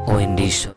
ഓ എൻ്റെ ഈശോ.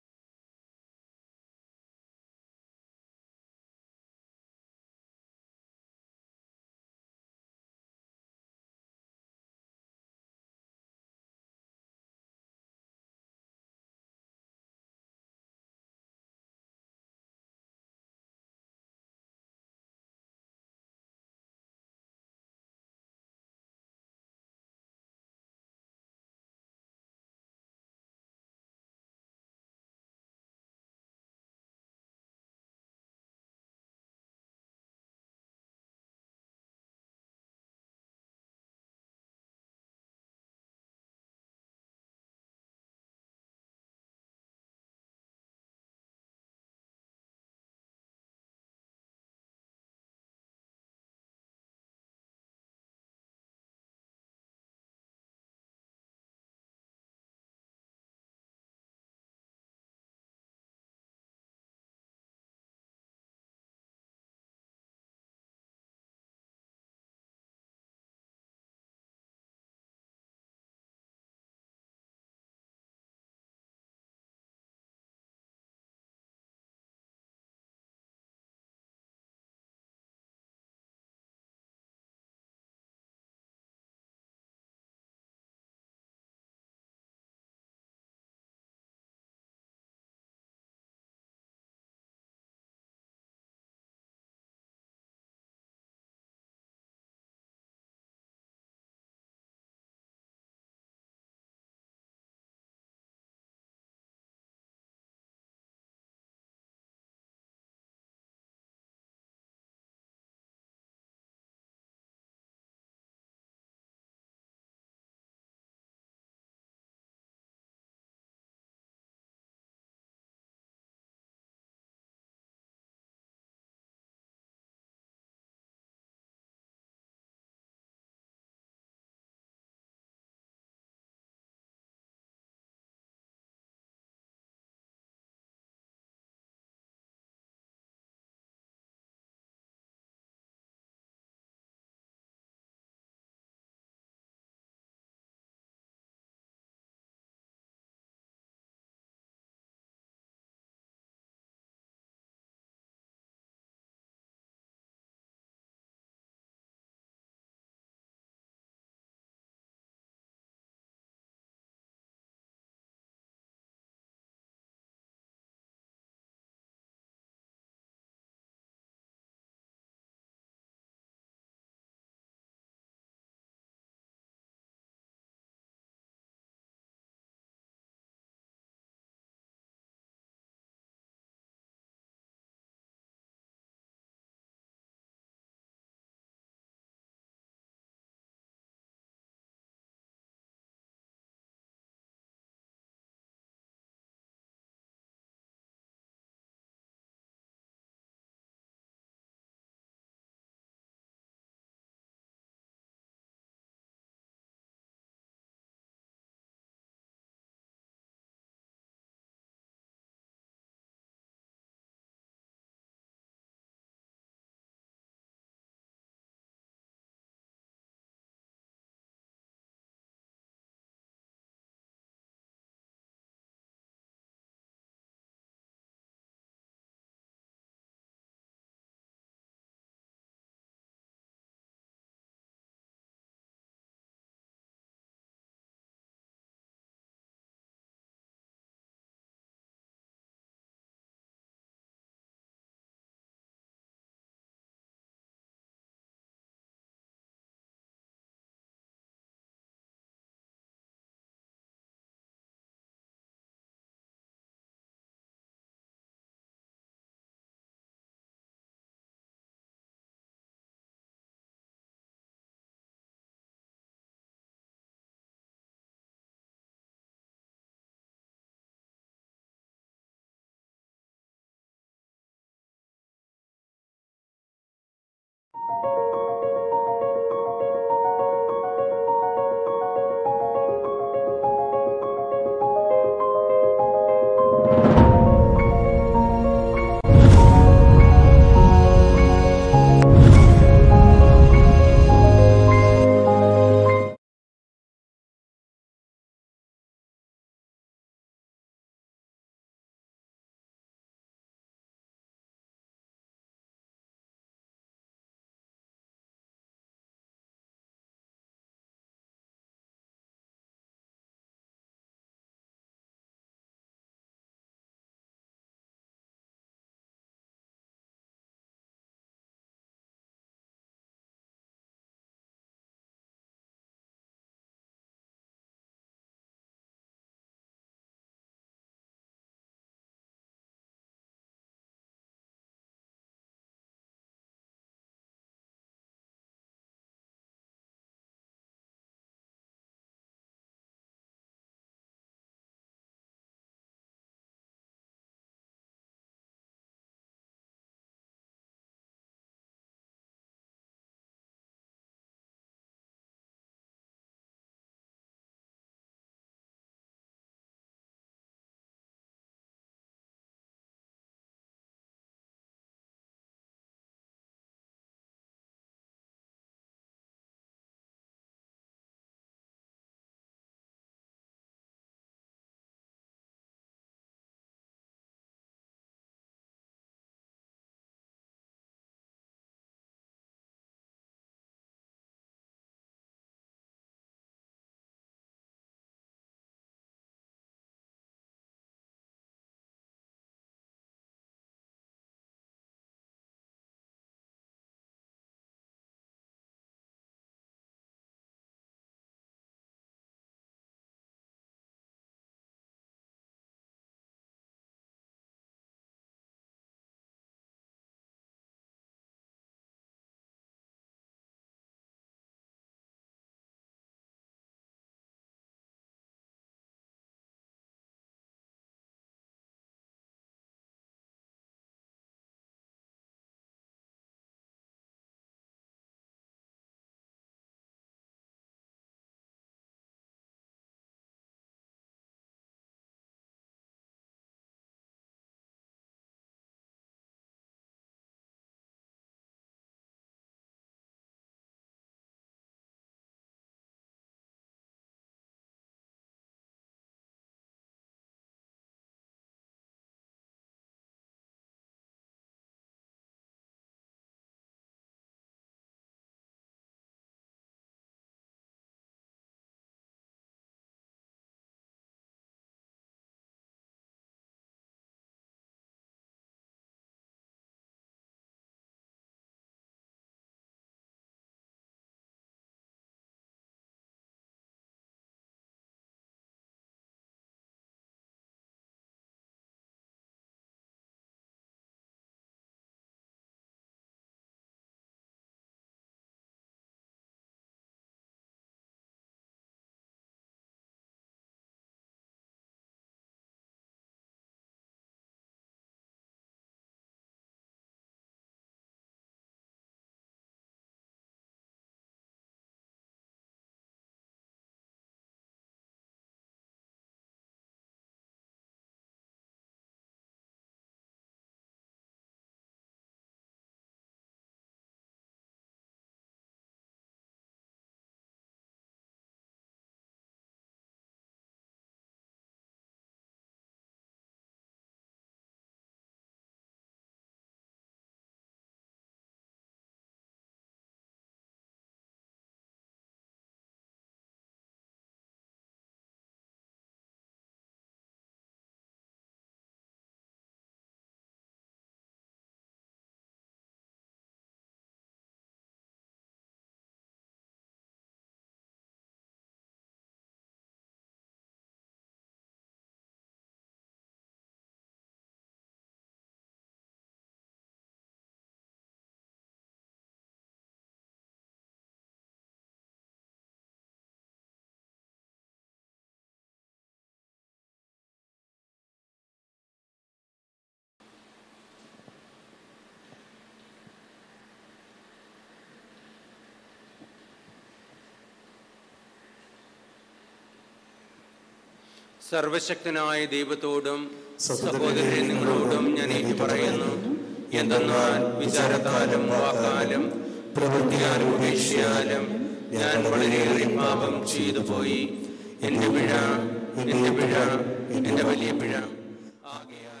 സർവശക്തനായ ദൈവത്തോടും സഹോദരരെ നിങ്ങളോടും ഞാൻ ഏറ്റുപറയുന്നു. എന്തെന്നാൽ വിചാരത്താലും വാക്കാലും പ്രവൃത്തിയാലും ഉപേക്ഷയാലും ഞാൻ വളരെയേറെ പാപം ചെയ്തു പോയി. എന്റെ പിഴ, എന്റെ പിഴ, എന്റെ വലിയ പിഴ. ആകയാൽ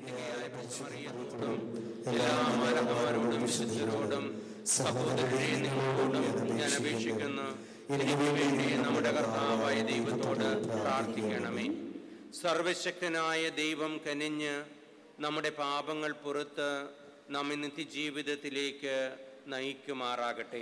എല്ലാ മാനവന്മാരോടും വിശുദ്ധരോടും സഹോദരരെ നിങ്ങളോടും ഞാൻ അപേക്ഷിക്കുന്നു, എനിക്ക് വേണ്ടി നമ്മുടെ കർത്താവായ ദൈവത്തോട് പ്രാർത്ഥിക്കണമേ. സർവശക്തനായ ദൈവം കനിഞ്ഞ് നമ്മുടെ പാപങ്ങൾ പുറത്ത് നമ്മെ നിത്യജീവിതത്തിലേക്ക് നയിക്കുമാറാകട്ടെ.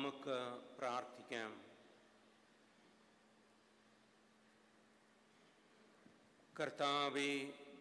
നമുക്ക് പ്രാർത്ഥിക്കാം. കർത്താവേ,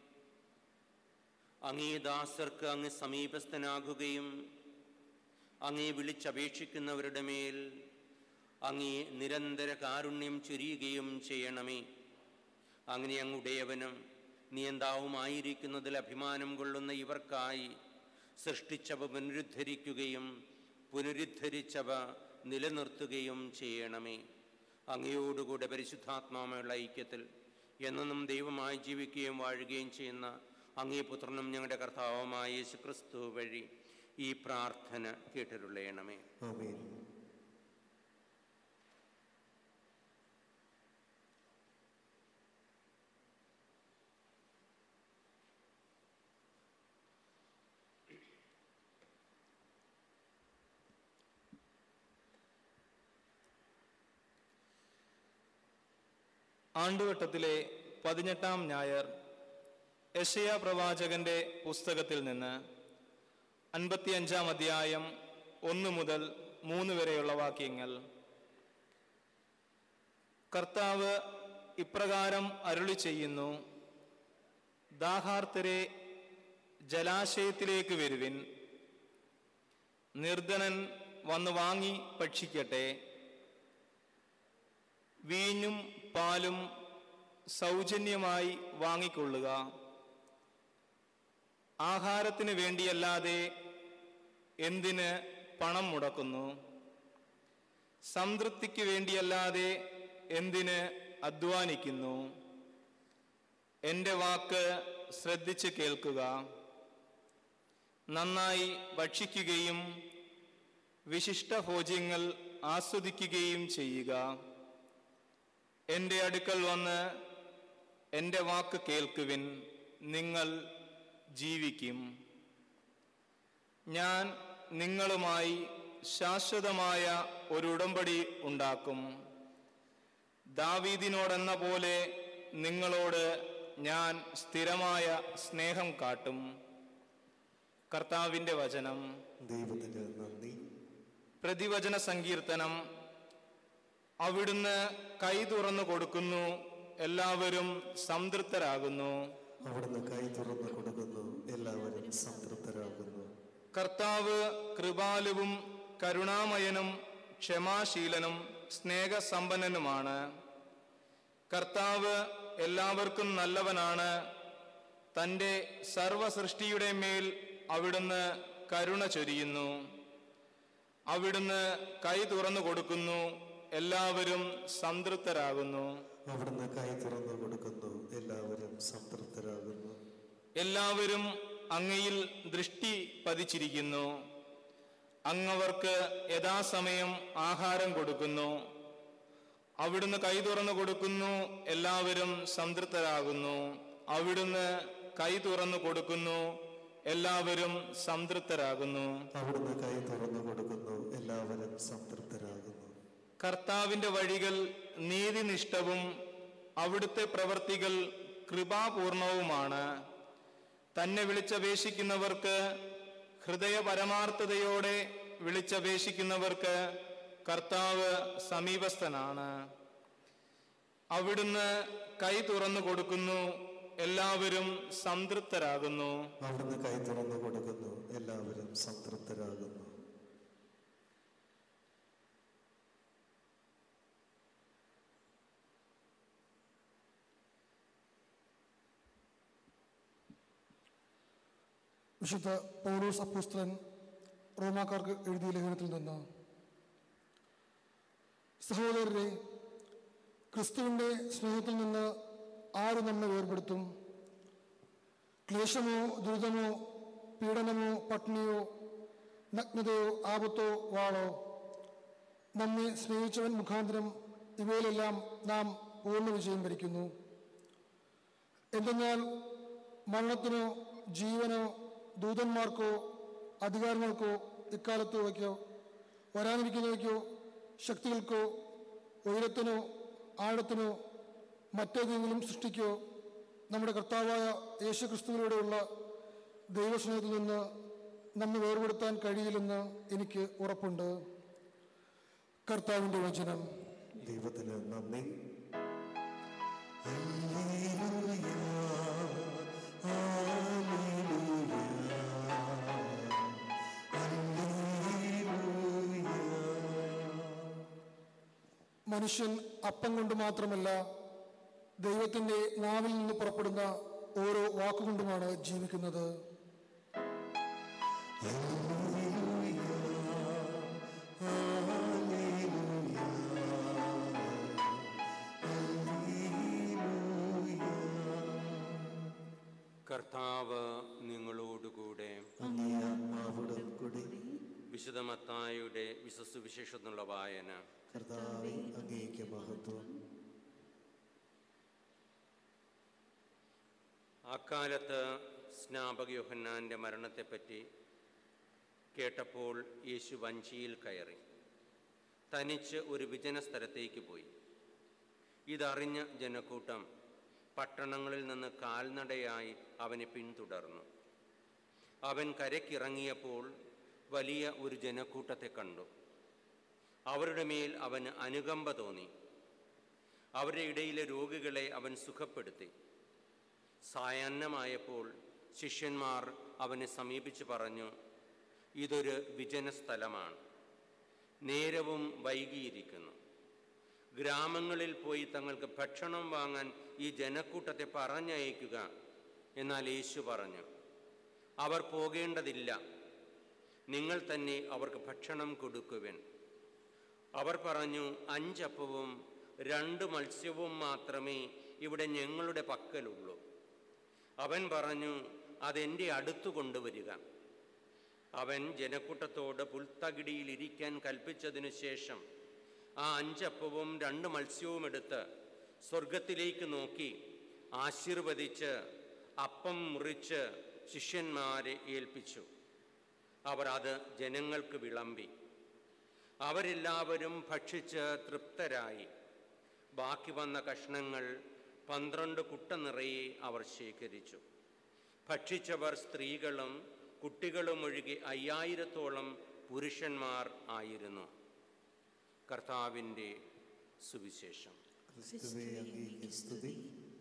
അങ്ങേ ദാസർക്ക് അങ്ങ് സമീപസ്ഥനാകുകയും അങ്ങേ വിളിച്ചപേക്ഷിക്കുന്നവരുടെ മേൽ അങ്ങേ നിരന്തര കാരുണ്യം ചൊരിയുകയും ചെയ്യണമേ. അങ്ങനെ അങ്ങുടയവനും നിയന്താവുമായിരിക്കുന്നതിൽ അഭിമാനം കൊള്ളുന്ന ഇവർക്കായി സൃഷ്ടിച്ചവ പുനരുദ്ധരിക്കുകയും പുനരുദ്ധരിച്ചവ നിലനിർത്തുകയും ചെയ്യണമേ. അങ്ങയോടുകൂടെ പരിശുദ്ധാത്മാവുമായുള്ള ഐക്യത്തിൽ എന്നും ദൈവമായി ജീവിക്കുകയും വാഴുകയും ചെയ്യുന്ന അങ്ങേ പുത്രനും ഞങ്ങളുടെ കർത്താവുമായ യേശുക്രിസ്തു വഴി ഈ പ്രാർത്ഥന കേട്ടരുളയണമേ. ആമേൻ. ആണ്ടുവട്ടത്തിലെ 18-ാം ഞായർ യെശയ്യാ പ്രവാചകന്റെ പുസ്തകത്തിൽ നിന്ന് 55-ാം അധ്യായം 1 മുതൽ 3 വരെയുള്ള വാക്യങ്ങൾ. കർത്താവ് ഇപ്രകാരം അരുളി ചെയ്യുന്നു: ദാഹാർത്തരെ ജലാശയത്തിലേക്ക് വരുവിൻ, നിർധനൻ വന്ന് വാങ്ങി ഭക്ഷിക്കട്ടെ. വീഞ്ഞും പാലും സൗജന്യമായി വാങ്ങിക്കൊള്ളുക. ആഹാരത്തിന് വേണ്ടിയല്ലാതെ എന്തിന് പണം മുടക്കുന്നു? സംതൃപ്തിക്ക് വേണ്ടിയല്ലാതെ എന്തിന് അധ്വാനിക്കുന്നു? എൻ്റെ വാക്ക് ശ്രദ്ധിച്ച് കേൾക്കുക. നന്നായി ഭക്ഷിക്കുകയും വിശിഷ്ട ഭോജ്യങ്ങൾ ആസ്വദിക്കുകയും ചെയ്യുക. എൻ്റെ അടുക്കൽ വന്ന് എൻ്റെ വാക്ക് കേൾക്കുവിൻ, നിങ്ങൾ ജീവിക്കും. ഞാൻ നിങ്ങളുമായി ശാശ്വതമായ ഒരു ഉടമ്പടി ഉണ്ടാക്കും. ദാവീദിനോടെന്ന പോലെ നിങ്ങളോട് ഞാൻ സ്ഥിരമായ സ്നേഹം കാട്ടും. കർത്താവിൻ്റെ വചനം. ദൈവത്തിന് നന്ദി. പ്രതിവചന സങ്കീർത്തനം. അവിടുന്ന് കൈ തുറന്നു കൊടുക്കുന്നു, എല്ലാവരും സംതൃപ്തരാകുന്നു. അവിടുന്ന് കൈ തുറന്നു കൊടുക്കുന്നു, എല്ലാവരും സംതൃപ്തരാകുന്നു. കർത്താവ് കൃപാലുവും കരുണാമയനും ക്ഷമാശീലനും സ്നേഹസമ്പന്നനുമാണ്. കർത്താവ് എല്ലാവർക്കും നല്ലവനാണ്. തൻ്റെ സർവസൃഷ്ടിയുടെ മേൽ അവിടുന്ന് കരുണ ചൊരിയുന്നു. അവിടുന്ന് കൈ തുറന്നു കൊടുക്കുന്നു, എല്ലാവരും സംതൃപ്തരാകുന്നു. അവിടുന്ന് കൈ തുറന്നു കൊടുക്കുന്നു, എല്ലാവരും സംതൃപ്തരാകുന്നു. എല്ലാവരും അങ്ങയിൽ ദൃഷ്ടി പതിച്ചിരിക്കുന്നു. അങ്ങവർക്ക് യഥാസമയം ആഹാരം കൊടുക്കുന്നു. അവിടുന്ന് കൈ തുറന്നു കൊടുക്കുന്നു, എല്ലാവരും സംതൃപ്തരാകുന്നു. അവിടുന്ന് കൈ തുറന്നു കൊടുക്കുന്നു, എല്ലാവരും സംതൃപ്തരാകുന്നു. അവിടുന്ന് കൈ തുറന്നു കൊടുക്കുന്നു, എല്ലാവരും സംതൃപ്തരാകുന്നു. കർത്താവിൻ്റെ വഴികൾ നീതിനിഷ്ഠവും അവിടുത്തെ പ്രവൃത്തികൾ കൃപാപൂർണവുമാണ്. തന്നെ വിളിച്ചപേക്ഷിക്കുന്നവർക്ക്, ഹൃദയപരമാർത്ഥതയോടെ വിളിച്ചപേക്ഷിക്കുന്നവർക്ക് കർത്താവ് സമീപസ്ഥനാണ്. അവിടുന്ന് കൈ തുറന്നു കൊടുക്കുന്നു, എല്ലാവരും സംതൃപ്തരാകുന്നു. അവിടുന്ന് കൈ തുറന്നു കൊടുക്കുന്നു, എല്ലാവരും സംതൃപ്തരാകുന്നു. വിശുദ്ധ പൗലോസ് അപ്പോസ്തലൻ റോമാക്കാർക്ക് എഴുതിയ ലേഖനത്തിൽ നിന്ന്: സഹോദരരെ, ക്രിസ്തുവിൻ്റെ സ്നേഹത്തിൽ നിന്ന് ആര് നമ്മെ വേർപെടുത്തും? ക്ലേശമോ, ദുരിതമോ, പീഡനമോ, പട്ടിണിയോ, നഗ്നതയോ, ആപത്തോ, വാളോ? നമ്മെ സ്നേഹിച്ചവൻ മുഖാന്തരം ഇവയിലെല്ലാം നാം പൂർണ്ണ വിജയം ഭരിക്കുന്നു. എന്തെന്നാൽ മരണത്തിനോ ജീവനോ ദൂതന്മാർക്കോ അധികാരങ്ങൾക്കോ ഇക്കാലത്തുവയ്ക്കോ വരാനിരിക്കുന്നവയ്ക്കോ ശക്തികൾക്കോ ഉയരത്തിനോ ആഴത്തിനോ മറ്റേതെങ്കിലും സൃഷ്ടിക്കോ നമ്മുടെ കർത്താവായ യേശുക്രിസ്തുവിലൂടെയുള്ള ദൈവസ്നേഹത്തിൽ നിന്ന് നമ്മെ വേർപെടുത്താൻ കഴിയില്ലെന്ന് എനിക്ക് ഉറപ്പുണ്ട്. കർത്താവിൻ്റെ വചനം. ദൈവത്തിന് നന്ദി. മനുഷ്യൻ അപ്പം കൊണ്ട് മാത്രമല്ല, ദൈവത്തിൻ്റെ നാവിൽ നിന്ന് പുറപ്പെടുന്ന ഓരോ വാക്കുകൊണ്ടുമാണ് ജീവിക്കുന്നത്. കർത്താവ് നിങ്ങളോടുകൂടെ. വിശുദ്ധ മത്തായിയുടെ സുവിശേഷത്തിനുള്ള വായന. കർത്താവേ, അങ്ങേക്ക് മഹത്വം. അക്കാലത്ത് സ്നാപക യോഹന്നാന്റെ മരണത്തെപ്പറ്റി കേട്ടപ്പോൾ യേശു വഞ്ചിയിൽ കയറി തനിച്ച് ഒരു വിജന സ്ഥലത്തേക്ക് പോയി. ഇതറിഞ്ഞ ജനക്കൂട്ടം പട്ടണങ്ങളിൽ നിന്ന് കാൽനടയായി അവനെ പിന്തുടർന്നു. അവൻ കരയ്ക്കിറങ്ങിയപ്പോൾ വലിയ ഒരു ജനക്കൂട്ടത്തെ കണ്ടു. അവരുടെ മേൽ അവന് അനുകമ്പ തോന്നി. അവരുടെ ഇടയിലെ രോഗികളെ അവൻ സുഖപ്പെടുത്തി. സായാഹ്നമായപ്പോൾ ശിഷ്യന്മാർ അവനെ സമീപിച്ച് പറഞ്ഞു, ഇതൊരു വിജന സ്ഥലമാണ്, നേരവും വൈകിയിരിക്കുന്നു. ഗ്രാമങ്ങളിൽ പോയി തങ്ങൾക്ക് ഭക്ഷണം വാങ്ങാൻ ഈ ജനക്കൂട്ടത്തെ പറഞ്ഞയക്കുക. എന്നാൽ യേശു പറഞ്ഞു, അവർ പോകേണ്ടതില്ല, നിങ്ങൾ തന്നെ അവർക്ക് ഭക്ഷണം കൊടുക്കുവിൻ. അവർ പറഞ്ഞു, 5 അപ്പവും 2 മത്സ്യവും മാത്രമേ ഇവിടെ ഞങ്ങളുടെ പക്കലുള്ളൂ. അവൻ പറഞ്ഞു, അതെൻ്റെ അടുത്തു കൊണ്ടുവരിക. അവൻ ജനക്കൂട്ടത്തോട് പുൽത്തകിടിയിൽ ഇരിക്കാൻ കൽപ്പിച്ചതിനു ശേഷം ആ 5 അപ്പവും 2 മത്സ്യവും എടുത്ത് സ്വർഗത്തിലേക്ക് നോക്കി ആശീർവദിച്ച് അപ്പം മുറിച്ച് ശിഷ്യന്മാരെ ഏൽപ്പിച്ചു. അവർ അത് ജനങ്ങൾക്ക് വിളമ്പി. അവരെല്ലാവരും ഭക്ഷിച്ച് തൃപ്തരായി. ബാക്കി വന്ന കഷ്ണങ്ങൾ 12 കുട്ട നിറയെ അവർ ശേഖരിച്ചു. ഭക്ഷിച്ചവർ സ്ത്രീകളും കുട്ടികളും ഒഴികെ 5000-ഓളം പുരുഷന്മാർ ആയിരുന്നു. കർത്താവിൻ്റെ സുവിശേഷം. ക്രിസ്തുവേ, അങ്ങേക്ക് സ്തുതി.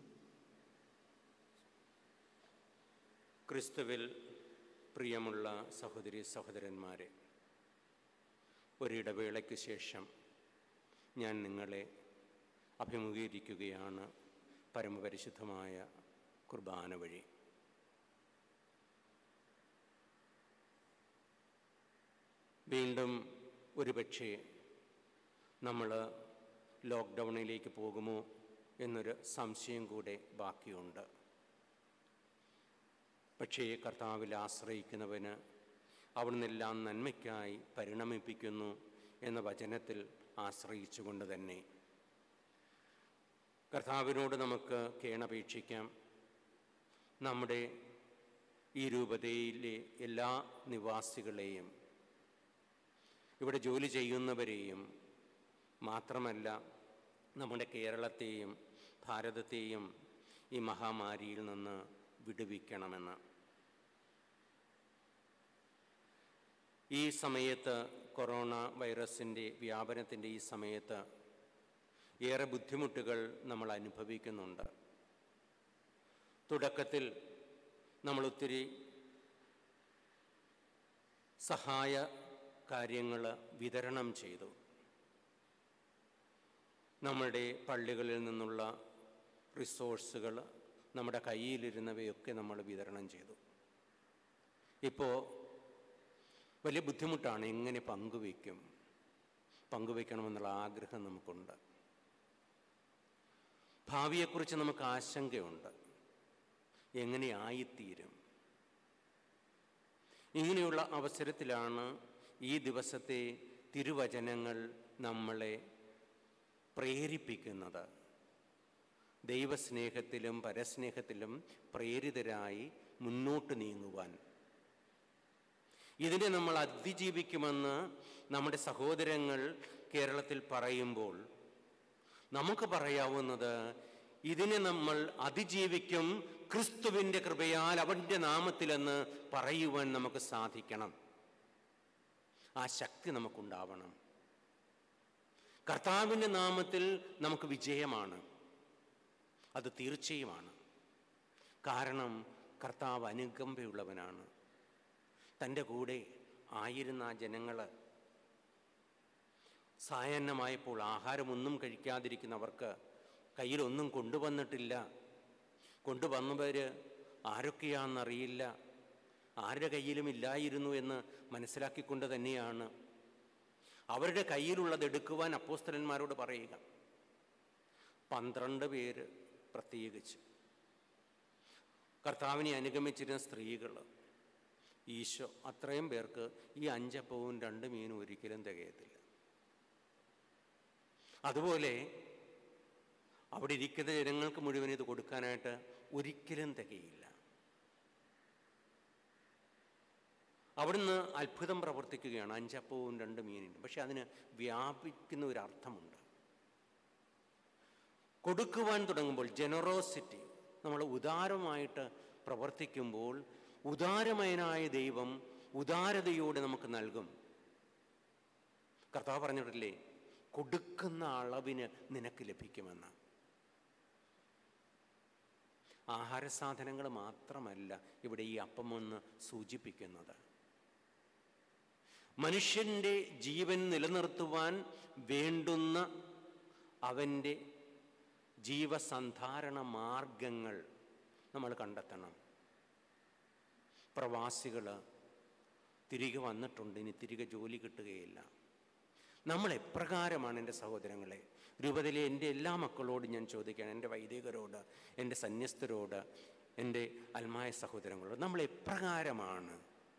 ക്രിസ്തുവിൽ പ്രിയമുള്ള സഹോദരി സഹോദരന്മാരെ, ഒരിടവേളയ്ക്ക് ശേഷം ഞാൻ നിങ്ങളെ അഭിമുഖീകരിക്കുകയാണ് പരമപരിശുദ്ധമായ കുർബാന വഴി. വീണ്ടും ഒരുപക്ഷേ നമ്മൾ ലോക്ക്ഡൗണിലേക്ക് പോകുമോ എന്നൊരു സംശയം കൂടെ ബാക്കിയുണ്ട്. പക്ഷേ കർത്താവിൽ ആശ്രയിക്കുന്നവന് അവിടുന്നെല്ലാം നന്മയ്ക്കായി പരിണമിപ്പിക്കുന്നു എന്ന വചനത്തിൽ ആശ്രയിച്ചുകൊണ്ട് തന്നെ കർത്താവിനോട് നമുക്ക് കേണപേക്ഷിക്കാം. നമ്മുടെ ഈ രൂപതയിലെ എല്ലാ നിവാസികളെയും, ഇവിടെ ജോലി ചെയ്യുന്നവരെയും, മാത്രമല്ല നമ്മുടെ കേരളത്തെയും ഭാരതത്തെയും ഈ മഹാമാരിയിൽ നിന്ന് വിടുവിക്കണമെന്ന്. ഈ സമയത്ത്, കൊറോണ വൈറസിൻ്റെ വ്യാപനത്തിൻ്റെ ഈ സമയത്ത് ഏറെ ബുദ്ധിമുട്ടുകൾ നമ്മൾ അനുഭവിക്കുന്നുണ്ട്. തുടക്കത്തിൽ നമ്മൾ ഒത്തിരി സഹായ കാര്യങ്ങൾ വിതരണം ചെയ്തു. നമ്മുടെ പള്ളികളിൽ നിന്നുള്ള റിസോഴ്സുകൾ, നമ്മുടെ കയ്യിലിരുന്നവയൊക്കെ നമ്മൾ വിതരണം ചെയ്തു. ഇപ്പോൾ വലിയ ബുദ്ധിമുട്ടാണ്, എങ്ങനെ പങ്കുവയ്ക്കണമെന്നുള്ള ആഗ്രഹം നമുക്കുണ്ട്. ഭാവിയെക്കുറിച്ച് നമുക്ക് ആശങ്കയുണ്ട്, എങ്ങനെയായിത്തീരും. ഇങ്ങനെയുള്ള അവസരത്തിലാണ് ഈ ദിവസത്തെ തിരുവചനങ്ങൾ നമ്മളെ പ്രേരിപ്പിക്കുന്നത്. ദൈവസ്നേഹത്തിലും പരസ്നേഹത്തിലും പ്രേരിതരായി മുന്നോട്ട് നീങ്ങുവാൻ. ഇതിനെ നമ്മൾ അതിജീവിക്കുമെന്ന് നമ്മുടെ സഹോദരങ്ങൾ കേരളത്തിൽ പറയുമ്പോൾ നമുക്ക് പറയാവുന്നത്, ഇതിനെ നമ്മൾ അതിജീവിക്കും ക്രിസ്തുവിൻ്റെ കൃപയാൽ അവൻ്റെ നാമത്തിലെന്ന് പറയുവാൻ നമുക്ക് സാധിക്കണം. ആ ശക്തി നമുക്കുണ്ടാവണം. കർത്താവിൻ്റെ നാമത്തിൽ നമുക്ക് വിജയമാണ്, അത് തീർച്ചയുമാണ്. കാരണം കർത്താവ് അനുകമ്പയുള്ളവനാണ്. തൻ്റെ കൂടെ ആയിരുന്ന ആ ജനങ്ങൾ സായാഹ്നമായപ്പോൾ ആഹാരമൊന്നും കഴിക്കാതിരിക്കുന്നവർക്ക് കയ്യിലൊന്നും കൊണ്ടുവന്നിട്ടില്ല. കൊണ്ടുവന്നവർ ആരൊക്കെയാണെന്നറിയില്ല, ആരുടെ കയ്യിലും ഇല്ലായിരുന്നു എന്ന് മനസ്സിലാക്കിക്കൊണ്ട് തന്നെയാണ് അവരുടെ കയ്യിലുള്ളത് എടുക്കുവാൻ അപ്പോസ്തലന്മാരോട് പറയുക. 12 പേര് പ്രത്യേകിച്ച് കർത്താവിനെ അനുഗമിച്ചിരുന്ന സ്ത്രീകൾ. ഈശോ അത്രയും പേർക്ക് ഈ 5 അപ്പവും 2 മീനും ഒരിക്കലും തികയത്തില്ല. അതുപോലെ അവിടെ ഇരിക്കുന്ന ജനങ്ങൾക്ക് മുഴുവൻ ഇത് കൊടുക്കാനായിട്ട് ഒരിക്കലും തികയില്ല. അവിടുന്ന് അത്ഭുതം പ്രവർത്തിക്കുകയാണ് 5 അപ്പവും 2 മീനിനും. പക്ഷെ അതിന് വ്യാപിക്കുന്ന ഒരു അർത്ഥമുണ്ട്. കൊടുക്കുവാൻ തുടങ്ങുമ്പോൾ ജനറോസിറ്റി, നമ്മൾ ഉദാരമായിട്ട് പ്രവർത്തിക്കുമ്പോൾ ഉദാരമയനായ ദൈവം ഉദാരതയോടെ നമുക്ക് നൽകും. കർത്താവ് പറഞ്ഞിട്ടില്ലേ, കൊടുക്കുന്ന അളവിന് നിനക്ക് ലഭിക്കുമെന്ന്. ആഹാരസാധനങ്ങൾ മാത്രമല്ല ഇവിടെ ഈ അപ്പമെന്ന് സൂചിപ്പിക്കുന്നത്. മനുഷ്യൻ്റെ ജീവൻ നിലനിർത്തുവാൻ വേണ്ടുന്ന അവൻ്റെ ജീവസന്ധാരണ മാർഗങ്ങൾ നമ്മൾ കണ്ടെത്തണം. പ്രവാസികൾ തിരികെ വന്നിട്ടുണ്ട്, ഇനി തിരികെ ജോലി കിട്ടുകയില്ല. നമ്മൾ എപ്രകാരമാണ് എൻ്റെ സഹോദരങ്ങളെ, രൂപതയിലെ എൻ്റെ എല്ലാ മക്കളോടും ഞാൻ ചോദിക്കുകയാണ്, എൻ്റെ വൈദികരോട്, എൻ്റെ സന്യസ്തരോട്, എൻ്റെ അൽമായ സഹോദരങ്ങളോട്, നമ്മൾ എപ്രകാരമാണ്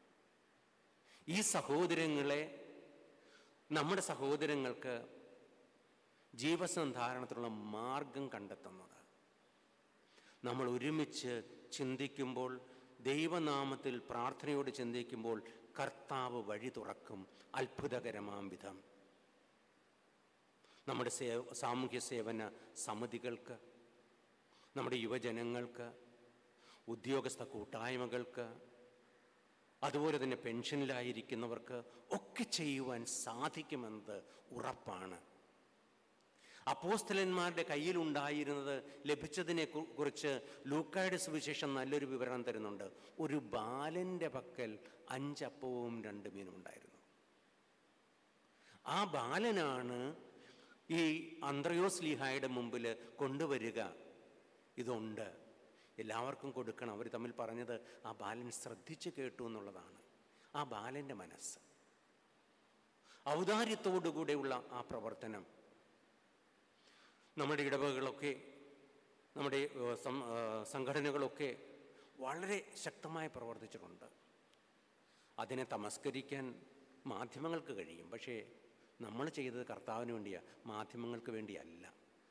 ഈ സഹോദരങ്ങളെ, നമ്മുടെ സഹോദരങ്ങൾക്ക് ജീവസന്ധാരണത്തിനുള്ള മാർഗം കണ്ടെത്തുന്നത്? നമ്മൾ ഒരുമിച്ച് ചിന്തിക്കുമ്പോൾ, ദൈവനാമത്തിൽ പ്രാർത്ഥനയോട് ചിന്തിക്കുമ്പോൾ കർത്താവ് വഴി തുറക്കും അത്ഭുതകരമാം വിധം. നമ്മുടെ സാമൂഹ്യ സേവന സമിതികൾക്ക്, നമ്മുടെ യുവജനങ്ങൾക്ക്, ഉദ്യോഗസ്ഥ കൂട്ടായ്മകൾക്ക്, അതുപോലെ തന്നെ പെൻഷനിലായിരിക്കുന്നവർക്ക് ഒക്കെ ചെയ്യുവാൻ സാധിക്കുമെന്നത് ഉറപ്പാണ്. അപ്പോസ്തലന്മാരുടെ കയ്യിലുണ്ടായിരുന്നത് ലഭിച്ചതിനെ കുറിച്ച് ലൂക്കായുടെ സുവിശേഷം നല്ലൊരു വിവരണം തരുന്നുണ്ട്. ഒരു ബാലൻ്റെ പക്കൽ 5 അപ്പവും 2 മീനും ഉണ്ടായിരുന്നു. ആ ബാലനാണ് ഈ അന്ത്രയോസ് ലീഹായുടെ മുമ്പിൽ കൊണ്ടുവരിക. ഇതുണ്ട്, എല്ലാവർക്കും കൊടുക്കണം. അവർ തമ്മിൽ പറഞ്ഞത് ആ ബാലൻ ശ്രദ്ധിച്ച് കേട്ടു എന്നുള്ളതാണ്. ആ ബാലൻ്റെ മനസ്സ്, ഔദാര്യത്തോടുകൂടെയുള്ള ആ പ്രവർത്തനം. നമ്മുടെ ഇടവകളൊക്കെ, നമ്മുടെ സംഘടനകളൊക്കെ വളരെ ശക്തമായി പ്രവർത്തിച്ചിട്ടുണ്ട്. അതിനെ തമസ്കരിക്കാൻ മാധ്യമങ്ങൾക്ക് കഴിയും. പക്ഷേ നമ്മൾ ചെയ്തത് കർത്താവിന് വേണ്ടിയാണ്, മാധ്യമങ്ങൾക്ക് വേണ്ടിയല്ല.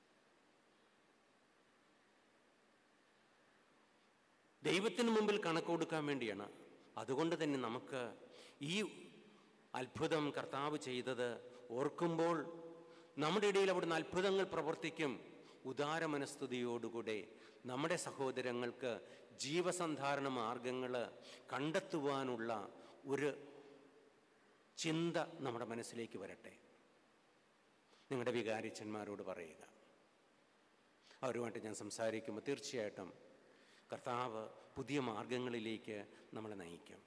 ദൈവത്തിന് മുമ്പിൽ കണക്ക് കൊടുക്കാൻ വേണ്ടിയാണ്. അതുകൊണ്ട് തന്നെ നമുക്ക് ഈ അത്ഭുതം കർത്താവ് ചെയ്തത് ഓർക്കുമ്പോൾ നമ്മുടെ ഇടയിൽ അവിടുന്ന് അത്ഭുതങ്ങൾ പ്രവർത്തിക്കും. ഉദാരമനസ്തുതിയോടുകൂടെ നമ്മുടെ സഹോദരങ്ങൾക്ക് ജീവസന്ധാരണ മാർഗങ്ങൾ കണ്ടെത്തുവാനുള്ള ഒരു ചിന്ത നമ്മുടെ മനസ്സിലേക്ക് വരട്ടെ. നിങ്ങളുടെ വികാരിച്ചന്മാരോട് പറയുക. അവരുമായിട്ട് ഞാൻ സംസാരിക്കുമ്പോൾ തീർച്ചയായിട്ടും കർത്താവ് പുതിയ മാർഗങ്ങളിലേക്ക് നമ്മളെ നയിക്കും.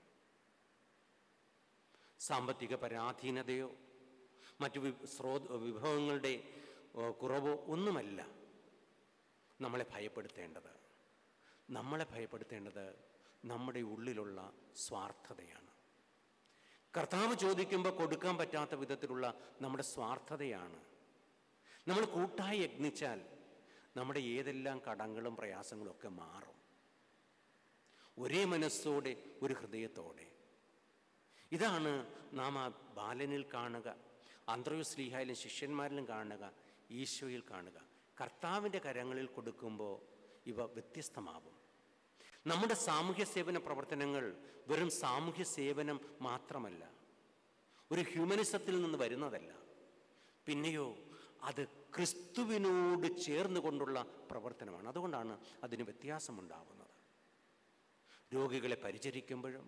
സാമ്പത്തിക പരാധീനതയോ മറ്റു വിഭവങ്ങളുടെ കുറവോ ഒന്നുമല്ല നമ്മളെ ഭയപ്പെടുത്തേണ്ടത്. നമ്മളെ ഭയപ്പെടുത്തേണ്ടത് നമ്മുടെ ഉള്ളിലുള്ള സ്വാർത്ഥതയാണ്. കർത്താവ് ചോദിക്കുമ്പോൾ കൊടുക്കാൻ പറ്റാത്ത വിധത്തിലുള്ള നമ്മുടെ സ്വാർത്ഥതയാണ്. നമ്മൾ കൂട്ടായി യത്നിച്ചാൽ നമ്മുടെ ഏതെല്ലാം കടങ്ങളും പ്രയാസങ്ങളും ഒക്കെ മാറും. ഒരേ മനസ്സോടെ, ഒരു ഹൃദയത്തോടെ. ഇതാണ് നാം ആ ബാലനിൽ കാണുക, അന്ത്രയോസ് ലീഹായിലും ശിഷ്യന്മാരിലും കാണുക, ഈശോയിൽ കാണുക. കർത്താവിൻ്റെ കരങ്ങളിൽ കൊടുക്കുമ്പോൾ ഇവ വ്യത്യസ്തമാവും. നമ്മുടെ സാമൂഹ്യ സേവന പ്രവർത്തനങ്ങൾ വെറും സാമൂഹ്യ സേവനം മാത്രമല്ല, ഒരു ഹ്യൂമനിസത്തിൽ നിന്ന് വരുന്നതല്ല. പിന്നെയോ അത് ക്രിസ്തുവിനോട് ചേർന്ന് കൊണ്ടുള്ള പ്രവർത്തനമാണ്. അതുകൊണ്ടാണ് അതിന് വ്യത്യാസമുണ്ടാവുന്നത്. രോഗികളെ പരിചരിക്കുമ്പോഴും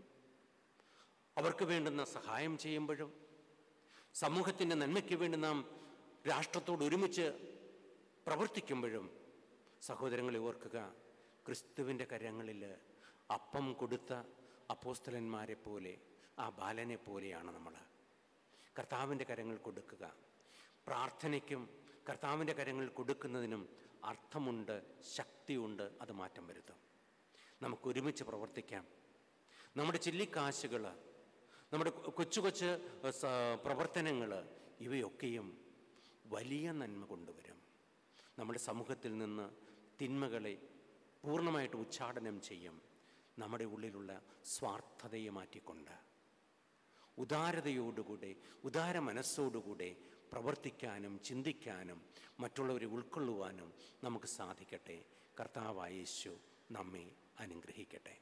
അവർക്ക് വേണ്ടുന്ന സഹായം ചെയ്യുമ്പോഴും സമൂഹത്തിൻ്റെ നന്മയ്ക്ക് വേണ്ടി നാം രാഷ്ട്രത്തോട് ഒരുമിച്ച് പ്രവർത്തിക്കുമ്പോഴും സഹോദരങ്ങളെ ഓർക്കുക, ക്രിസ്തുവിൻ്റെ കരങ്ങളിൽ അപ്പം കൊടുത്ത അപ്പോസ്തലന്മാരെ പോലെ, ആ ബാലനെ പോലെയാണ് നമ്മൾ. കർത്താവിൻ്റെ കരങ്ങൾ കൊടുക്കുക. പ്രാർത്ഥനയ്ക്കും കർത്താവിൻ്റെ കരങ്ങൾ കൊടുക്കുന്നതിനും അർത്ഥമുണ്ട്, ശക്തിയുണ്ട്. അത് മാറ്റം വരുത്തും. നമുക്ക് ഒരുമിച്ച് പ്രവർത്തിക്കാം. നമ്മുടെ ചില്ലിക്കാശുകൾ, നമ്മുടെ കൊച്ചു കൊച്ചു പ്രവർത്തനങ്ങൾ, ഇവയൊക്കെയും വലിയ നന്മ കൊണ്ടുവരും. നമ്മുടെ സമൂഹത്തിൽ നിന്ന് തിന്മകളെ പൂർണ്ണമായിട്ട് ഉച്ചാടനം ചെയ്യും. നമ്മുടെ ഉള്ളിലുള്ള സ്വാർത്ഥതയെ മാറ്റിക്കൊണ്ട് ഉദാരതയോടുകൂടെ, ഉദാര മനസ്സോടുകൂടെ പ്രവർത്തിക്കാനും ചിന്തിക്കാനും മറ്റുള്ളവരെ ഉൾക്കൊള്ളുവാനും നമുക്ക് സാധിക്കട്ടെ. കർത്താവായ യേശു നമ്മെ അനുഗ്രഹിക്കട്ടെ.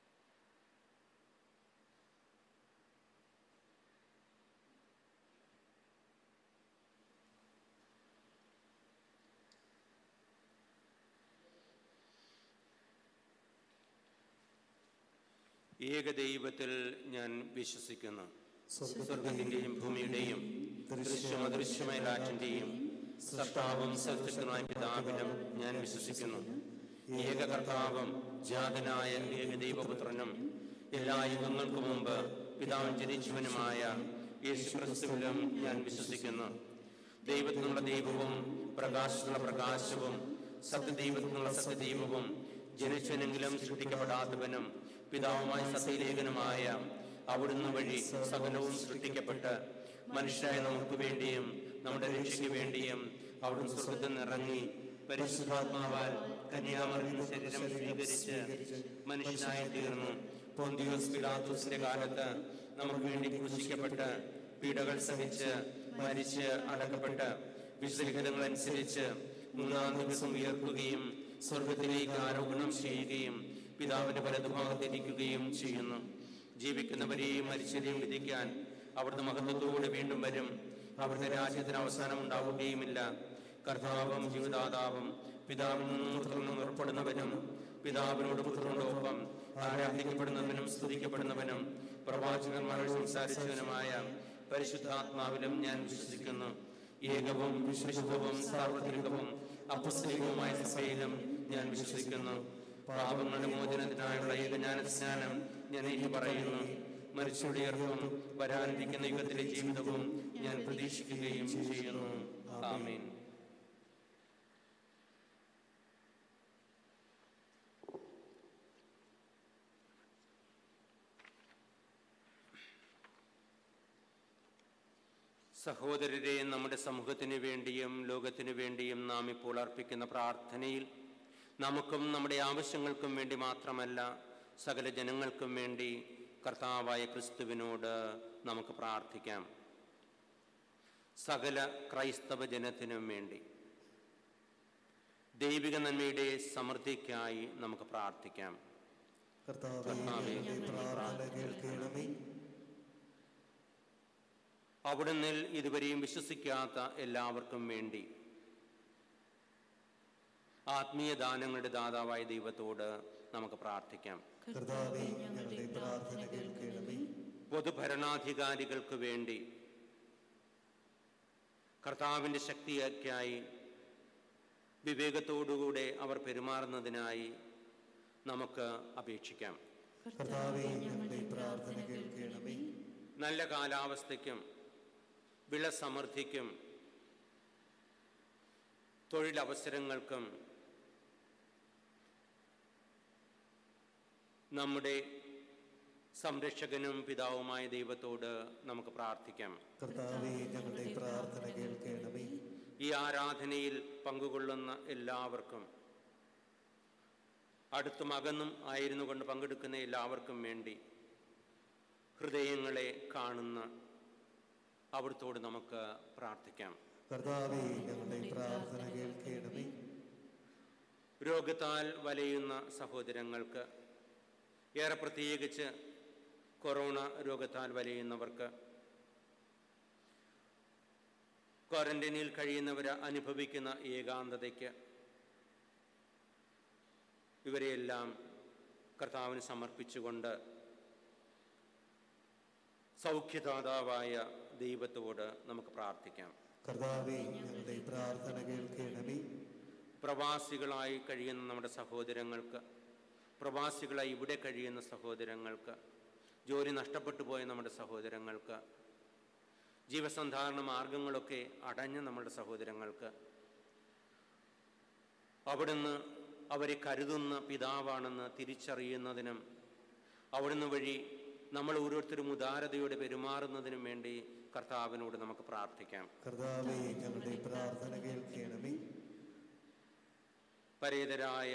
ഏകദൈവത്തിൽ ഞാൻ വിശ്വസിക്കുന്നു. സ്വർഗത്തിൻ്റെയും ഭൂമിയുടെയും ദൃശ്യമദൃശ്യമായ എല്ലാറ്റിൻ്റെയും സൃഷ്ടാവും സർവശക്തനായ പിതാവിനും ഞാൻ വിശ്വസിക്കുന്നു. ഏക കർത്താവും ജാതനായ ഏകദൈവപുത്രനും എല്ലാ യുഗങ്ങൾക്കു മുമ്പ് പിതാവിൻ ജനിച്ചവനുമായ യേശുക്രിസ്തുവിലും ഞാൻ വിശ്വസിക്കുന്നു. ദൈവത്തിനുള്ള ദൈവവും പ്രകാശത്തിനുള്ള പ്രകാശവും സത്യദൈവത്തിനുള്ള സത്യദൈവവും ജനിച്ചവനെങ്കിലും സൃഷ്ടിക്കപ്പെടാത്തവനും പിതാവുമായ സത്യലേഖനുമായ അവിടുന്ന് വഴി സകലവും സൃഷ്ടിക്കപ്പെട്ട് മനുഷ്യരായ നമുക്ക് വേണ്ടിയും നമ്മുടെ രക്ഷയ്ക്ക് വേണ്ടിയും അവിടുന്ന് സ്വർഗ്ഗത്തിൽ നിന്നിറങ്ങി പരിശുദ്ധാത്മാവാൽ കന്യാമറിയത്തിന്റെ ശരീരം സ്വീകരിച്ച് മനുഷ്യനായി തീർന്നു. പൊന്തിയോസ് പിലാത്തോസിന്റെ കാലത്ത് നമുക്ക് വേണ്ടി ക്രൂശിക്കപ്പെട്ട് പീഡകൾ സഹിച്ച് മരിച്ച് അടക്കപ്പെട്ട് വിശുദ്ധലിഖിതങ്ങൾ അനുസരിച്ച് മൂന്നാം ദിവസം ഉയർത്തുകയും സ്വർഗത്തിലേക്ക് ആരോഹണം ചെയ്യുകയും പിതാവിന്റെ വലതുഭാഗത്തിരിക്കുകയും ചെയ്യുന്നു. ജീവിക്കുന്നവരെയും മരിച്ചവരെയും വിധിക്കാൻ അവിടുന്ന് മഹത്വത്തോടെ വീണ്ടും വരും. അവിടുത്തെ രാജ്യത്തിന് അവസാനം ഉണ്ടാവുകയുമില്ല. കർത്താവും ജീവദാതാവും പിതാവിൽ നിന്നും പുത്രനും പുറപ്പെടുന്നവനും പിതാവിനോട് പുത്രനോടൊപ്പം ആരാധിക്കപ്പെടുന്നവനും സ്തുതിക്കപ്പെടുന്നവനും പ്രവാചകന്മാരോട് സംസാരിച്ചവനുമായ പരിശുദ്ധാത്മാവിലും ഞാൻ വിശ്വസിക്കുന്നു. ഏകവും വിശുദ്ധവും സാർവത്രികവും അപ്പസ്തലികവുമായ സഭയിലും ഞാൻ വിശ്വസിക്കുന്നു. പാപങ്ങളുടെ മോചനത്തിനായുള്ള ഏകജ്ഞാനസ്നാനം ഞാൻ ഏറ്റുപറയുന്നു. മരിച്ചവരുടെ ഉയർപ്പും വരാനിരിക്കുന്ന യുഗത്തിലെ ജീവിതവും ഞാൻ പ്രതീക്ഷിക്കുകയും ചെയ്യുന്നു. ആമേൻ. സഹോദരരെ, നമ്മുടെ സമൂഹത്തിനു വേണ്ടിയും ലോകത്തിനു വേണ്ടിയും നാം ഇപ്പോൾ അർപ്പിക്കുന്ന പ്രാർത്ഥനയിൽ നമുക്കും നമ്മുടെ ആവശ്യങ്ങൾക്കും വേണ്ടി മാത്രമല്ല, സകല ജനങ്ങൾക്കും വേണ്ടി കർത്താവായ ക്രിസ്തുവിനോട് നമുക്ക് പ്രാർത്ഥിക്കാം. സകല ക്രൈസ്തവ ജനത്തിനും വേണ്ടി ദൈവിക നന്മയുടെ സമൃദ്ധിക്കായി നമുക്ക് പ്രാർത്ഥിക്കാം. അവിടുന്ന് ഇതുവരെയും വിശ്വസിക്കാത്ത എല്ലാവർക്കും വേണ്ടി ആത്മീയ ദാനങ്ങളുടെ ദാതാവായ ദൈവത്തോട് നമുക്ക് പ്രാർത്ഥിക്കാം. പൊതുഭരണാധികാരികൾക്ക് വേണ്ടി കർത്താവിൻ്റെ ശക്തിയൊക്കെയായി വിവേകത്തോടുകൂടെ അവർ പെരുമാറുന്നതിനായി നമുക്ക് അപേക്ഷിക്കാം. നല്ല കാലാവസ്ഥയ്ക്കും വിളസമൃദ്ധിക്കും തൊഴിലവസരങ്ങൾക്കും നമ്മുടെ സംരക്ഷകനും പിതാവുമായ ദൈവത്തോട് നമുക്ക് പ്രാർത്ഥിക്കാം. ഈ ആരാധനയിൽ പങ്കുകൊള്ളുന്ന എല്ലാവർക്കും, അടുത്തും അകന്നും ആയിരുന്നു കൊണ്ട് പങ്കെടുക്കുന്ന എല്ലാവർക്കും വേണ്ടി ഹൃദയങ്ങളെ കാണുന്ന അവിടുത്തോട് നമുക്ക് പ്രാർത്ഥിക്കാം. രോഗത്താൽ വലയുന്ന സഹോദരങ്ങൾക്ക്, ഏറെ പ്രത്യേകിച്ച് കൊറോണ രോഗത്താൽ വലയുന്നവർക്ക്, ക്വാറന്റൈനിൽ കഴിയുന്നവർ അനുഭവിക്കുന്ന ഏകാന്തതയ്ക്ക്, ഇവരെയെല്ലാം കർത്താവിന് സമർപ്പിച്ചുകൊണ്ട് സൗഖ്യദാതാവായ ദൈവത്തോട് നമുക്ക് പ്രാർത്ഥിക്കാം. കർത്താവേ, ഞങ്ങളുടെ പ്രാർത്ഥന കേൾക്കണമേ. പ്രവാസികളായി കഴിയുന്ന നമ്മുടെ സഹോദരങ്ങൾക്ക്, പ്രവാസികളായി ഇവിടെ കഴിയുന്ന സഹോദരങ്ങൾക്ക്, ജോലി നഷ്ടപ്പെട്ടു പോയ നമ്മുടെ സഹോദരങ്ങൾക്ക്, ജീവസന്ധാരണ മാർഗങ്ങളൊക്കെ അടഞ്ഞ നമ്മുടെ സഹോദരങ്ങൾക്ക്, അവിടുന്ന് അവരെ കരുതുന്ന പിതാവാണെന്ന് തിരിച്ചറിയുന്നതിനും അവിടുന്ന് വഴി നമ്മൾ ഓരോരുത്തരും ഉദാരതയോടെ പെരുമാറുന്നതിനും വേണ്ടി കർത്താവിനോട് നമുക്ക് പ്രാർത്ഥിക്കാം. കർത്താവേ, ഞങ്ങളുടെ പ്രാർത്ഥന കേൾക്കണമേ. പരേതരായ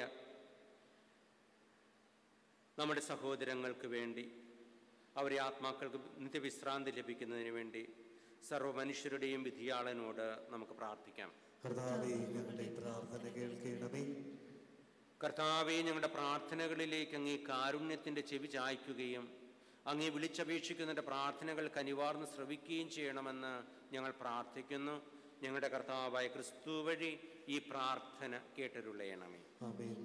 നമ്മുടെ സഹോദരങ്ങൾക്ക് വേണ്ടി, അവരെ ആത്മാക്കൾക്ക് നിത്യവിശ്രാന്തി ലഭിക്കുന്നതിന് വേണ്ടി സർവ്വമനുഷ്യരുടെയും വിധിയാളനോട് നമുക്ക് പ്രാർത്ഥിക്കാം. കർത്താവേ, ഞങ്ങളുടെ പ്രാർത്ഥന കേൾക്കണമേ. കർത്താവേ, ഞങ്ങളുടെ പ്രാർത്ഥനകളിലേക്ക് അങ്ങേ കാരുണ്യത്തിൻ്റെ ചെവി ചായ്ക്കുകയും അങ്ങേ വിളിച്ചപേക്ഷിക്കുന്നതിൻ്റെ പ്രാർത്ഥനകൾ കനിവാർന്ന് ശ്രവിക്കുകയും ചെയ്യണമെന്ന് ഞങ്ങൾ പ്രാർത്ഥിക്കുന്നു. ഞങ്ങളുടെ കർത്താവായ ക്രിസ്തു വഴി ഈ പ്രാർത്ഥന കേട്ടരുളയണമേ. ആമേൻ.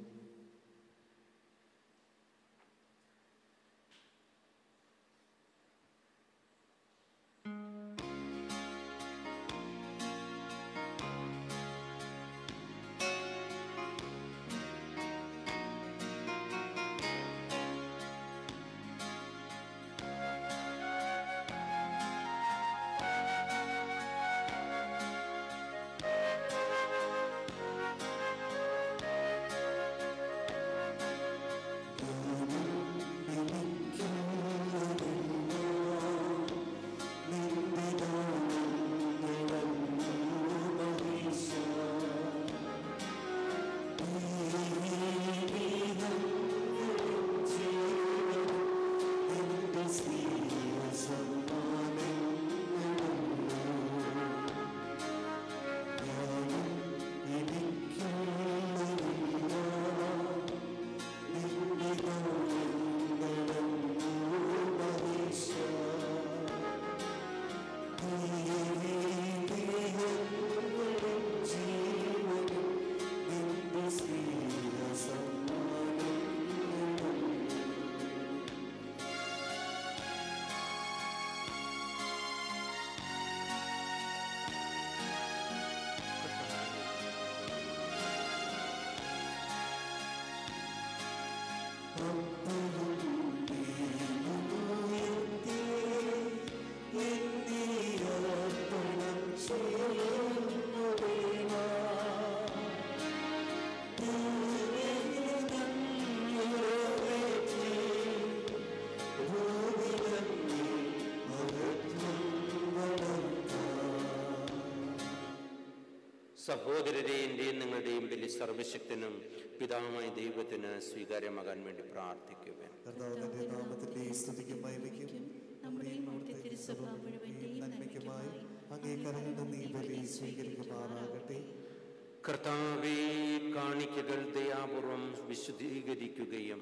സഹോദരരെ, എൻ്റെയും നിങ്ങളുടെയും വലിയ സർവശക്തനും പിതാവായ ദൈവത്തിന് സ്വീകാര്യമാകാൻ വേണ്ടി പ്രാർത്ഥിക്കുവാൻ. കർത്താവിന്റെ നാമത്തിന്റെ സ്തുതിക്കും മഹിമയ്ക്കും നമ്മുടെയും അവിടുത്തെ തിരുസഭ മുഴുവന്റെയും നന്മയ്ക്കുമായി അങ്ങേ കരങ്ങളുടെ നീ ബലി സ്വീകരിക്കുമാറാകട്ടെ. കർത്താവേ, കാണിക്കകൾ ദയാപൂർവം വിശുദ്ധീകരിക്കുകയും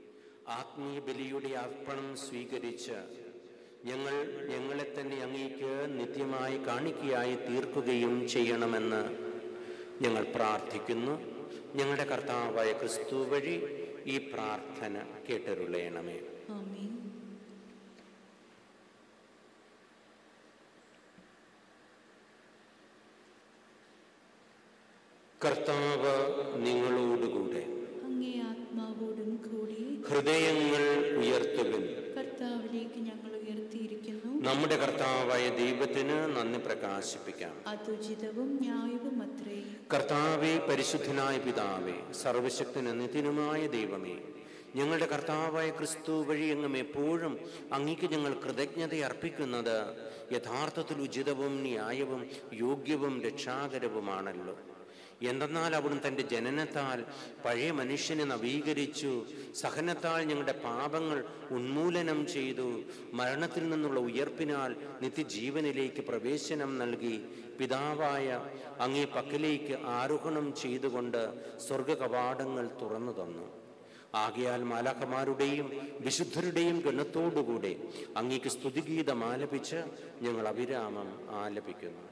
ആത്മീയ ബലിയുടെ അർപ്പണം സ്വീകരിച്ച് ഞങ്ങളെ തന്നെ അങ്ങേക്ക് നിത്യമായി കാണിക്കയായി തീർക്കുകയും ചെയ്യണമെന്ന് ഞങ്ങൾ പ്രാർത്ഥിക്കുന്നു. ഞങ്ങളുടെ കർത്താവായ ക്രിസ്തു വഴി ഈ പ്രാർത്ഥന കേട്ടരുളയണമേ. ആമേൻ. കർത്താവ് നിങ്ങളോടുകൂടെ, അങ്ങേ ആത്മാവോടും കൂടി ഹൃദയങ്ങൾ ഉയർത്തുവിൻ. കർത്താവിലേക്ക് ഞങ്ങൾ ഉയർത്തിയിരിക്കുന്നു. നമ്മുടെ കർത്താവായ ദൈവത്തിന് നന്ദി പ്രകാശിപ്പിക്കാം. അതുചിതവും ന്യായവും അത്രേ. കർത്താവേ, പരിശുദ്ധനായ പിതാവേ, സർവശക്തനും നിത്യനുമായ ദൈവമേ, ഞങ്ങളുടെ കർത്താവായ ക്രിസ്തു വഴി എങ്ങും എപ്പോഴും അങ്ങേക്ക് ഞങ്ങൾ കൃതജ്ഞത അർപ്പിക്കുന്നത് യഥാർത്ഥത്തിൽ ഉചിതവും ന്യായവും യോഗ്യവും രക്ഷാകരവുമാണല്ലോ. എന്തെന്നാൽ അവിടുന്ന് തൻ്റെ ജനനത്താൽ പഴയ മനുഷ്യനെ നവീകരിച്ചു, സഹനത്താൽ ഞങ്ങളുടെ പാപങ്ങൾ ഉന്മൂലനം ചെയ്തു, മരണത്തിൽ നിന്നുള്ള ഉയർപ്പിനാൽ നിത്യജീവനിലേക്ക് പ്രവേശനം നൽകി, പിതാവായ അങ്ങേ പക്കലേക്ക് ആരോഹണം ചെയ്തുകൊണ്ട് സ്വർഗകവാടങ്ങൾ തുറന്നു തന്നു. ആകയാൽ മാലാഖമാരുടെയും വിശുദ്ധരുടെയും ഗണത്തോടുകൂടെ അങ്ങേക്ക് സ്തുതിഗീതം ആലപിച്ച് ഞങ്ങൾ അവിരാമം ആലപിക്കുന്നു.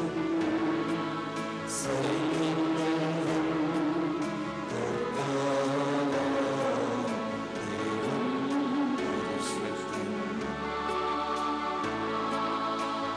കർത്താവേ,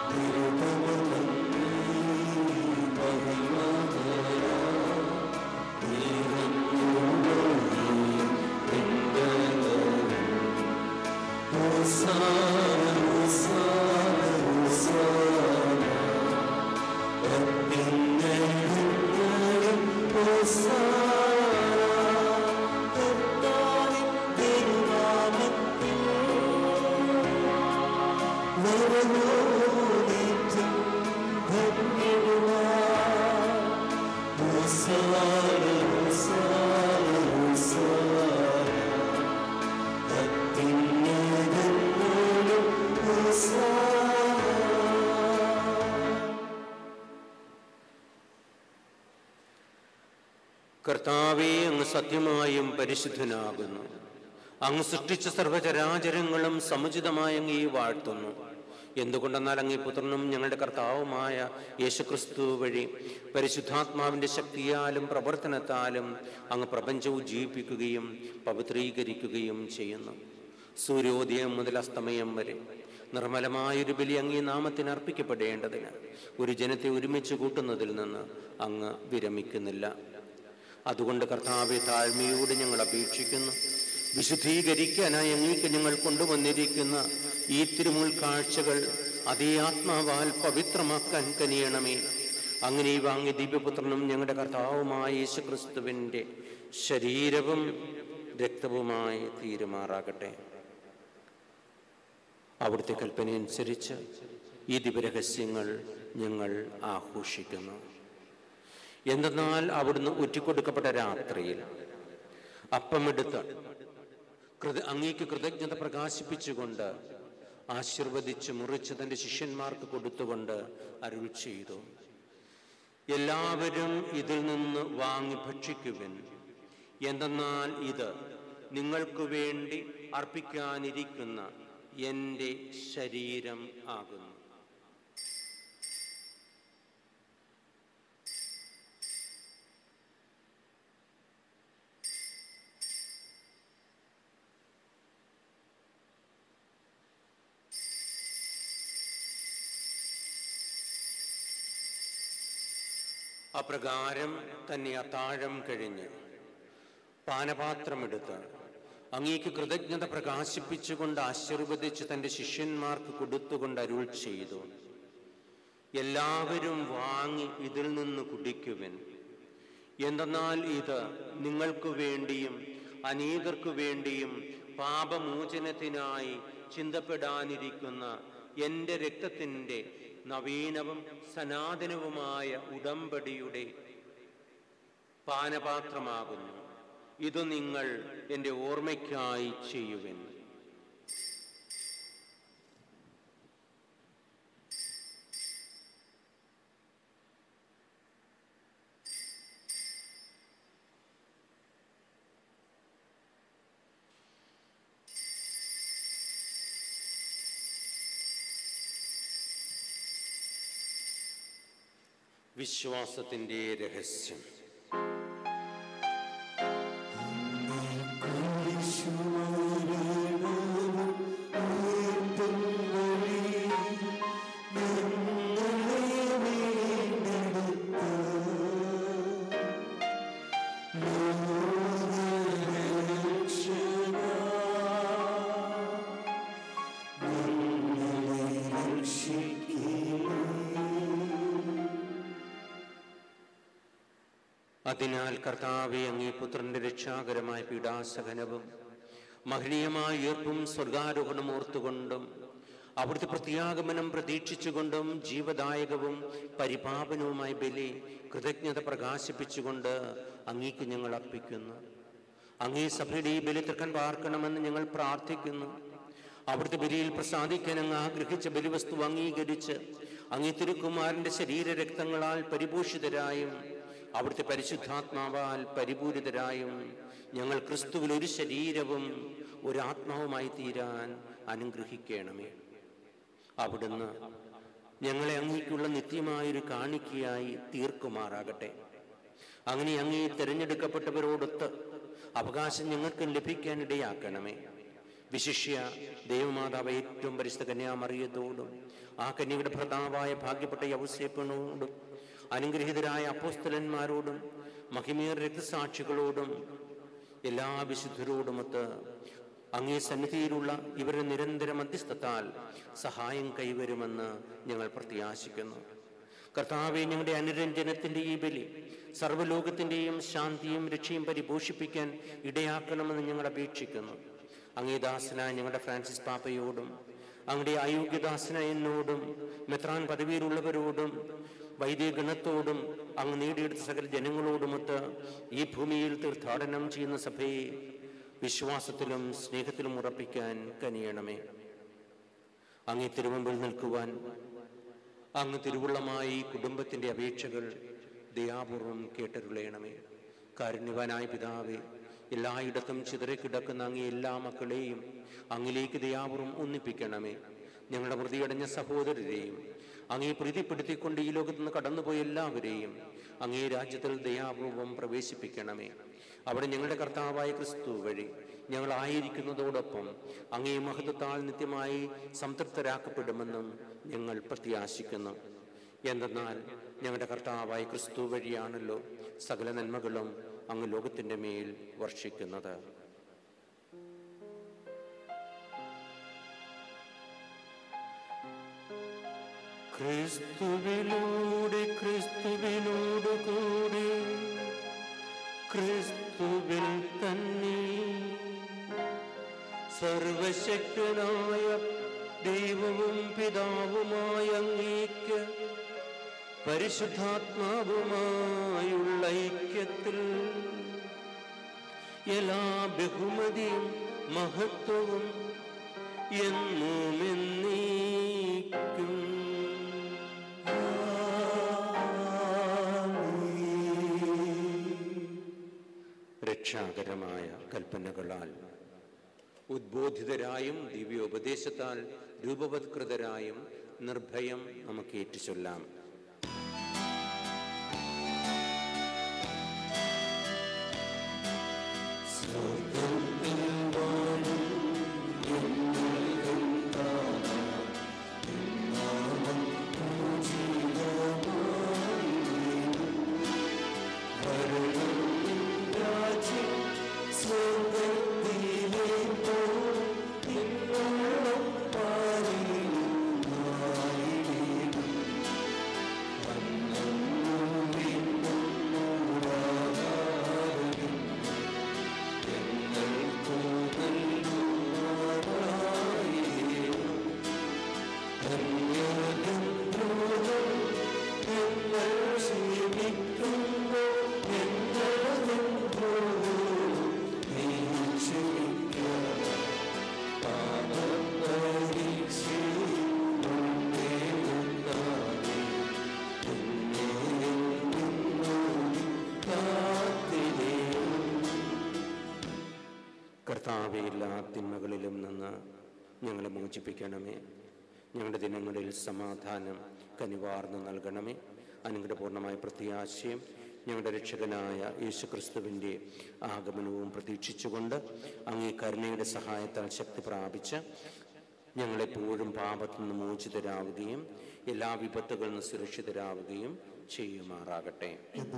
കർത്താവേ, അങ്ങ് സത്യമായും പരിശുദ്ധനാകുന്നു. അങ്ങ് സൃഷ്ടിച്ച സർവചരാചരങ്ങളും സമുചിതമായി അങ്ങേ വാഴ്ത്തുന്നു. എന്തുകൊണ്ടെന്നാൽ അങ്ങേ പുത്രനും ഞങ്ങളുടെ കർത്താവുമായ യേശുക്രിസ്തു വഴി പരിശുദ്ധാത്മാവിൻ്റെ ശക്തിയാലും പ്രവർത്തനത്താലും അങ്ങ് പ്രപഞ്ചവും ജീവിപ്പിക്കുകയും പവിത്രീകരിക്കുകയും ചെയ്യുന്നു. സൂര്യോദയം മുതൽ അസ്തമയം വരെ നിർമ്മലമായൊരു ബലി അങ്ങേ നാമത്തിന് അർപ്പിക്കപ്പെടേണ്ടതിന് ഒരു ജനത്തെ ഒരുമിച്ച് കൂട്ടുന്നതിൽ നിന്ന് അങ്ങ് വിരമിക്കുന്നില്ല. അതുകൊണ്ട് കർത്താവെ, താഴ്മയോട് ഞങ്ങൾ അപേക്ഷിക്കുന്നു. വിശുദ്ധീകരിക്കാനായി അങ്ങേക്ക് ഞങ്ങൾ കൊണ്ടുവന്നിരിക്കുന്ന ഈ തിരുമുൾ കാഴ്ചകൾ അതേ ആത്മാവാൽ പവിത്രമാക്കാൻ കനിയണമേ. അങ്ങനെ വാങ്ങി ദിവ്യപുത്രനും ഞങ്ങളുടെ കർത്താവുമായ യേശുക്രിസ്തുവിൻ്റെ ശരീരവും രക്തവുമായി തീരുമാറാകട്ടെ. അവിടുത്തെ കൽപ്പനയനുസരിച്ച് ഈ ദിവ്യരഹസ്യങ്ങൾ ഞങ്ങൾ ആഘോഷിക്കുന്നു. എന്തെന്നാൽ അവിടുന്ന് ഒറ്റിക്കൊടുക്കപ്പെട്ട രാത്രിയിൽ അപ്പമെടുത്ത് അങ്ങേക്ക് കൃതജ്ഞത പ്രകാശിപ്പിച്ചുകൊണ്ട് ആശീർവദിച്ച് മുറിച്ച് തൻ്റെ ശിഷ്യന്മാർക്ക് കൊടുത്തുകൊണ്ട് അരുൾ ചെയ്തു, എല്ലാവരും ഇതിൽ നിന്ന് വാങ്ങി ഭക്ഷിക്കുവിൻ. എന്തെന്നാൽ ഇത് നിങ്ങൾക്ക് വേണ്ടി അർപ്പിക്കാനിരിക്കുന്ന എൻ്റെ ശരീരം ആകുന്നു. അപ്രകാരം തന്നെ അത്താഴം കഴിഞ്ഞ് പാനപാത്രമെടുത്ത് അങ്ങേക്ക് കൃതജ്ഞത പ്രകാശിപ്പിച്ചുകൊണ്ട് ആശീർവദിച്ച് തൻ്റെ ശിഷ്യന്മാർക്ക് കൊടുത്തുകൊണ്ട് അരുൾ ചെയ്തു, എല്ലാവരും വാങ്ങി ഇതിൽ നിന്ന് കുടിക്കുവിൻ. എന്തെന്നാൽ ഇത് നിങ്ങൾക്ക് വേണ്ടിയും അനേകർക്കു വേണ്ടിയും പാപമോചനത്തിനായി ചിന്തപ്പെടാനിരിക്കുന്ന എൻ്റെ രക്തത്തിൻ്റെ നവീനവും സനാതനവുമായ ഉടമ്പടിയുടെ പാനപാത്രമാകുന്നു. ഇത് നിങ്ങൾ എൻ്റെ ഓർമ്മയ്ക്കായി ചെയ്യുവിൻ. വിശ്വാസത്തിൻ്റെ രഹസ്യം. അതിനാൽ കർത്താവെ, അങ്ങേ പുത്രന്റെ രക്ഷാകരമായ പീഡാസഹനവും മഹനീയമായ ഉയർപ്പും സ്വർഗാരോഹണം ഓർത്തുകൊണ്ടും അവിടുത്തെ പ്രത്യാഗമനം പ്രതീക്ഷിച്ചുകൊണ്ടും ജീവദായകവും പരിപാവനവുമായ ബലി കൃതജ്ഞത പ്രകാശിപ്പിച്ചുകൊണ്ട് അങ്ങേക്ക് ഞങ്ങൾ അർപ്പിക്കുന്നു. അങ്ങേ സഭയുടെ ഈ ബലി തൃക്കൻ പാർക്കണമെന്ന് ഞങ്ങൾ പ്രാർത്ഥിക്കുന്നു. അവിടുത്തെ ബലിയിൽ പ്രസാദിക്കാൻ അങ്ങ് ആഗ്രഹിച്ച ബലിവസ്തു അംഗീകരിച്ച് അങ്ങേ തിരുക്കുമാരന്റെ ശരീരരക്തങ്ങളാൽ പരിപോഷിതരായും അവിടുത്തെ പരിശുദ്ധാത്മാവാൽ പരിപൂരിതരായും ഞങ്ങൾ ക്രിസ്തുവിൽ ഒരു ശരീരവും ഒരു ആത്മാവുമായി തീരാൻ അനുഗ്രഹിക്കണമേ. അവിടുന്ന് ഞങ്ങളെ അങ്ങേക്കുള്ള നിത്യമായൊരു കാണിക്കയായി തീർക്കുമാറാകട്ടെ. അങ്ങനെ അങ്ങേ തിരഞ്ഞെടുക്കപ്പെട്ടവരോടൊത്ത് അവകാശം ഞങ്ങൾക്ക് ലഭിക്കാനിടയാക്കണമേ. വിശിഷ്യ ദൈവമാതാവ് ഏറ്റവും പരിശുദ്ധ കന്യാമറിയത്തോടും ആ കന്യകയുടെ ഭർത്താവായ ഭാഗ്യപ്പെട്ട യൗസേപ്പിനോടും അനുഗ്രഹീതരായ അപ്പോസ്തലന്മാരോടും മഹിമേറിയ രക്തസാക്ഷികളോടും എല്ലാ വിശുദ്ധരോടുമൊത്ത് അങ്ങേ സന്നിധിയിലുള്ള ഇവരുടെ നിരന്തര മധ്യസ്ഥത്താൽ സഹായം കൈവരുമെന്ന് ഞങ്ങൾ പ്രത്യാശിക്കുന്നു. കർത്താവെ, ഞങ്ങളുടെ അനുരഞ്ജനത്തിൻ്റെ ഈ ബലി സർവ്വലോകത്തിൻ്റെയും ശാന്തിയും രക്ഷയും പരിപോഷിപ്പിക്കാൻ ഇടയാക്കണമെന്ന് ഞങ്ങൾ അപേക്ഷിക്കുന്നു. അങ്ങേ ദാസനായ ഞങ്ങളുടെ ഫ്രാൻസിസ് പാപ്പയോടും അങ്ങയുടെ അയോഗ്യദാസനായ എന്നോടും മെത്രാൻ പദവിയിലുള്ളവരോടും വൈദികഗണത്തോടും അങ്ങ് നേടിയെടുത്ത സകല ജനങ്ങളോടുമൊത്ത് ഈ ഭൂമിയിൽ തീർത്ഥാടനം ചെയ്യുന്ന സഭയെ വിശ്വാസത്തിലും സ്നേഹത്തിലും ഉറപ്പിക്കാൻ കനിയണമേ. അങ്ങേ തിരുമുമ്പിൽ നിൽക്കുവാൻ അങ്ങ് തിരുവുള്ളമായി കുടുംബത്തിൻ്റെ അപേക്ഷകൾ ദയാപൂർവം കേട്ടരുളയണമേ. കാരുണ്യവാനായ പിതാവേ, എല്ലായിടത്തും ചിതറിക്കിടക്കുന്ന അങ്ങേ എല്ലാ മക്കളെയും അങ്ങിലേക്ക് ദയാപൂർവം ഒന്നിപ്പിക്കണമേ. ഞങ്ങളുടെ മൃതിയടഞ്ഞ സഹോദരരെയും അങ്ങേ പ്രീതിപ്പെടുത്തിക്കൊണ്ട് ഈ ലോകത്ത് നിന്ന് കടന്നുപോയ എല്ലാവരെയും അങ്ങേ രാജ്യത്തിൽ ദയാപൂർവം പ്രവേശിപ്പിക്കണമേ. അവിടെ ഞങ്ങളുടെ കർത്താവായ ക്രിസ്തു വഴി ഞങ്ങളായിരിക്കുന്നതോടൊപ്പം അങ്ങേ മഹത്വത്താൽ നിത്യമായി സംതൃപ്തരാക്കപ്പെടുമെന്നും ഞങ്ങൾ പ്രത്യാശിക്കുന്നു. എന്തെന്നാൽ ഞങ്ങളുടെ കർത്താവായ ക്രിസ്തു വഴിയാണല്ലോ സകല നന്മകളും അങ്ങ് ലോകത്തിൻ്റെ മേൽ വർഷിക്കുന്നത്. ക്രിസ്തുവിലൂടെ ക്രിസ്തുവിനോടുകൂടി ക്രിസ്തുവിൽ തന്നെ സർവശക്തനായ ദൈവവും പിതാവുമായ അങ്ങേക്ക് പരിശുദ്ധാത്മാവുമായുള്ള ഐക്യത്തിൽ എല്ലാ ബഹുമതിയും മഹത്വവും എന്നും എന്നേക്കും രക്ഷാകരമായ കൽപ്പനകളാൽ ഉദ്ബോധിതരായും ദിവ്യോപദേശത്താൽ രൂപവത്കൃതരായും നിർഭയം നമുക്ക് ഏറ്റുചൊല്ലാം. കർത്താവേ, എല്ലാ തിന്മകളിലും നിന്ന് ഞങ്ങളെ മോചിപ്പിക്കണമേ. ഞങ്ങളുടെ ദിനങ്ങളിൽ സമാധാനം കനിവാർന്ന് നൽകണമേ. അനുഗ്രഹപൂർണമായ പ്രത്യാശയും ഞങ്ങളുടെ രക്ഷകനായ യേശുക്രിസ്തുവിൻ്റെ ആഗമനവും പ്രതീക്ഷിച്ചുകൊണ്ട് അങ്ങേ കരുണയുടെ സഹായത്താൽ ശക്തി പ്രാപിച്ച് ഞങ്ങളെപ്പോഴും പാപത്തിൽ നിന്ന് മോചിതരാവുകയും എല്ലാ വിപത്തുകളിൽ നിന്ന് സുരക്ഷിതരാവുകയും ചെയ്യുമാറാകട്ടെ.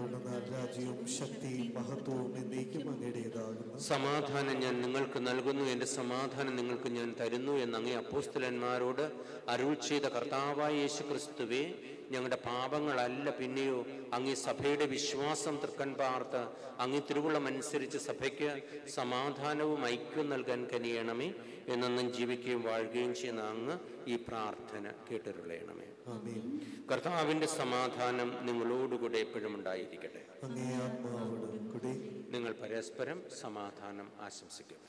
രാജ്യവും ശക്തിയും മഹത്വവും എന്നേക്കും അങ്ങയുടേതാകുന്നു. സമാധാനം ഞാൻ നിങ്ങൾക്ക് നൽകുന്നു, എൻ്റെ സമാധാനം നിങ്ങൾക്ക് ഞാൻ തരുന്നു എന്ന് അങ്ങേ അപ്പോസ്തലന്മാരോട് അരുൾ ചെയ്ത കർത്താവായ യേശുക്രിസ്തുവേ, ഞങ്ങളുടെ പാപങ്ങളല്ല പിന്നെയോ അങ്ങേ സഭയുടെ വിശ്വാസം തൃക്കൺ പാർത്ത് അങ്ങേ തിരുവുള്ളമനുസരിച്ച് സഭയ്ക്ക് സമാധാനവും ഐക്യവും നൽകാൻ കനിയണമേ. എന്നും ജീവിക്കുകയും വാഴുകയും ചെയ്യുന്ന അങ്ങ് ഈ പ്രാർത്ഥന കേട്ടരുളയണമേ. കർത്താവിൻ്റെ സമാധാനം നിങ്ങളോടുകൂടെ എപ്പോഴും ഉണ്ടായിരിക്കട്ടെ. നിങ്ങൾ പരസ്പരം സമാധാനം ആശംസിക്കുക.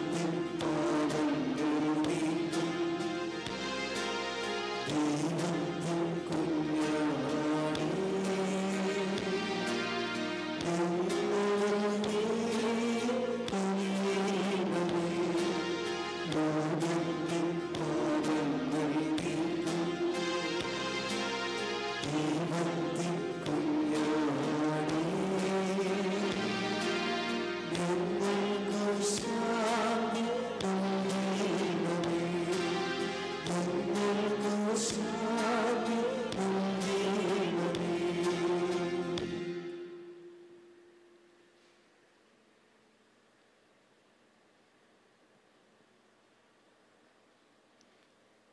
ദൈവം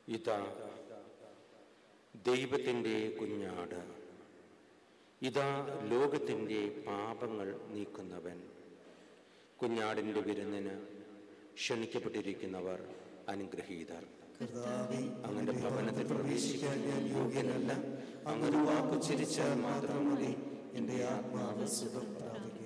ഇതാ ദൈവത്തിൻ്റെ കുഞ്ഞാട്, ഇതാ ലോകത്തിൻ്റെ പാപങ്ങൾ നീക്കുന്നവൻ. കുഞ്ഞാടിൻ്റെ വിരുന്നിന് ക്ഷണിക്കപ്പെട്ടിരിക്കുന്നവർ അനുഗ്രഹീതർ. അങ്ങയുടെ ഭവനത്തിൽ പ്രവേശിക്കാൻ ഞാൻ യോഗ്യനല്ല. അങ്ങനെ വാക്കുച്ചരിച്ചാൽ മാത്രം മതി, എൻ്റെ ആത്മാവ് സുഖം പ്രാപിക്കും.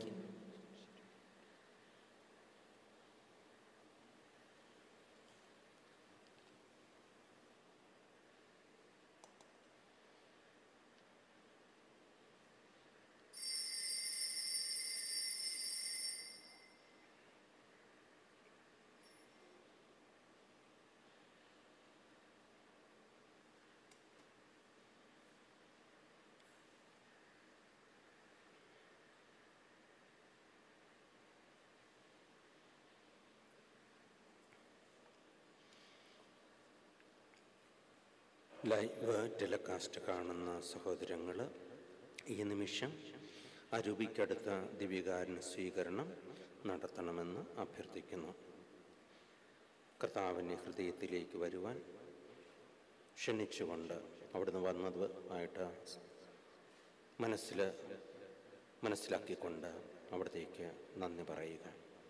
ലൈവ് ടെലികാസ്റ്റ് കാണുന്ന സഹോദരങ്ങൾ, ഈ നിമിഷം അരൂപിക്കടുത്ത ദിവ്യകാരുണ്യ സ്വീകരണം നടത്തണമെന്ന് അഭ്യർത്ഥിക്കുന്നു. കർത്താവിനെ ഹൃദയത്തിലേക്ക് വരുവാൻ ക്ഷണിച്ചുകൊണ്ട് അവിടുന്ന് വന്നത് ആയിട്ട് മനസ്സിലാക്കിക്കൊണ്ട് അവിടത്തേക്ക് നന്ദി പറയുക.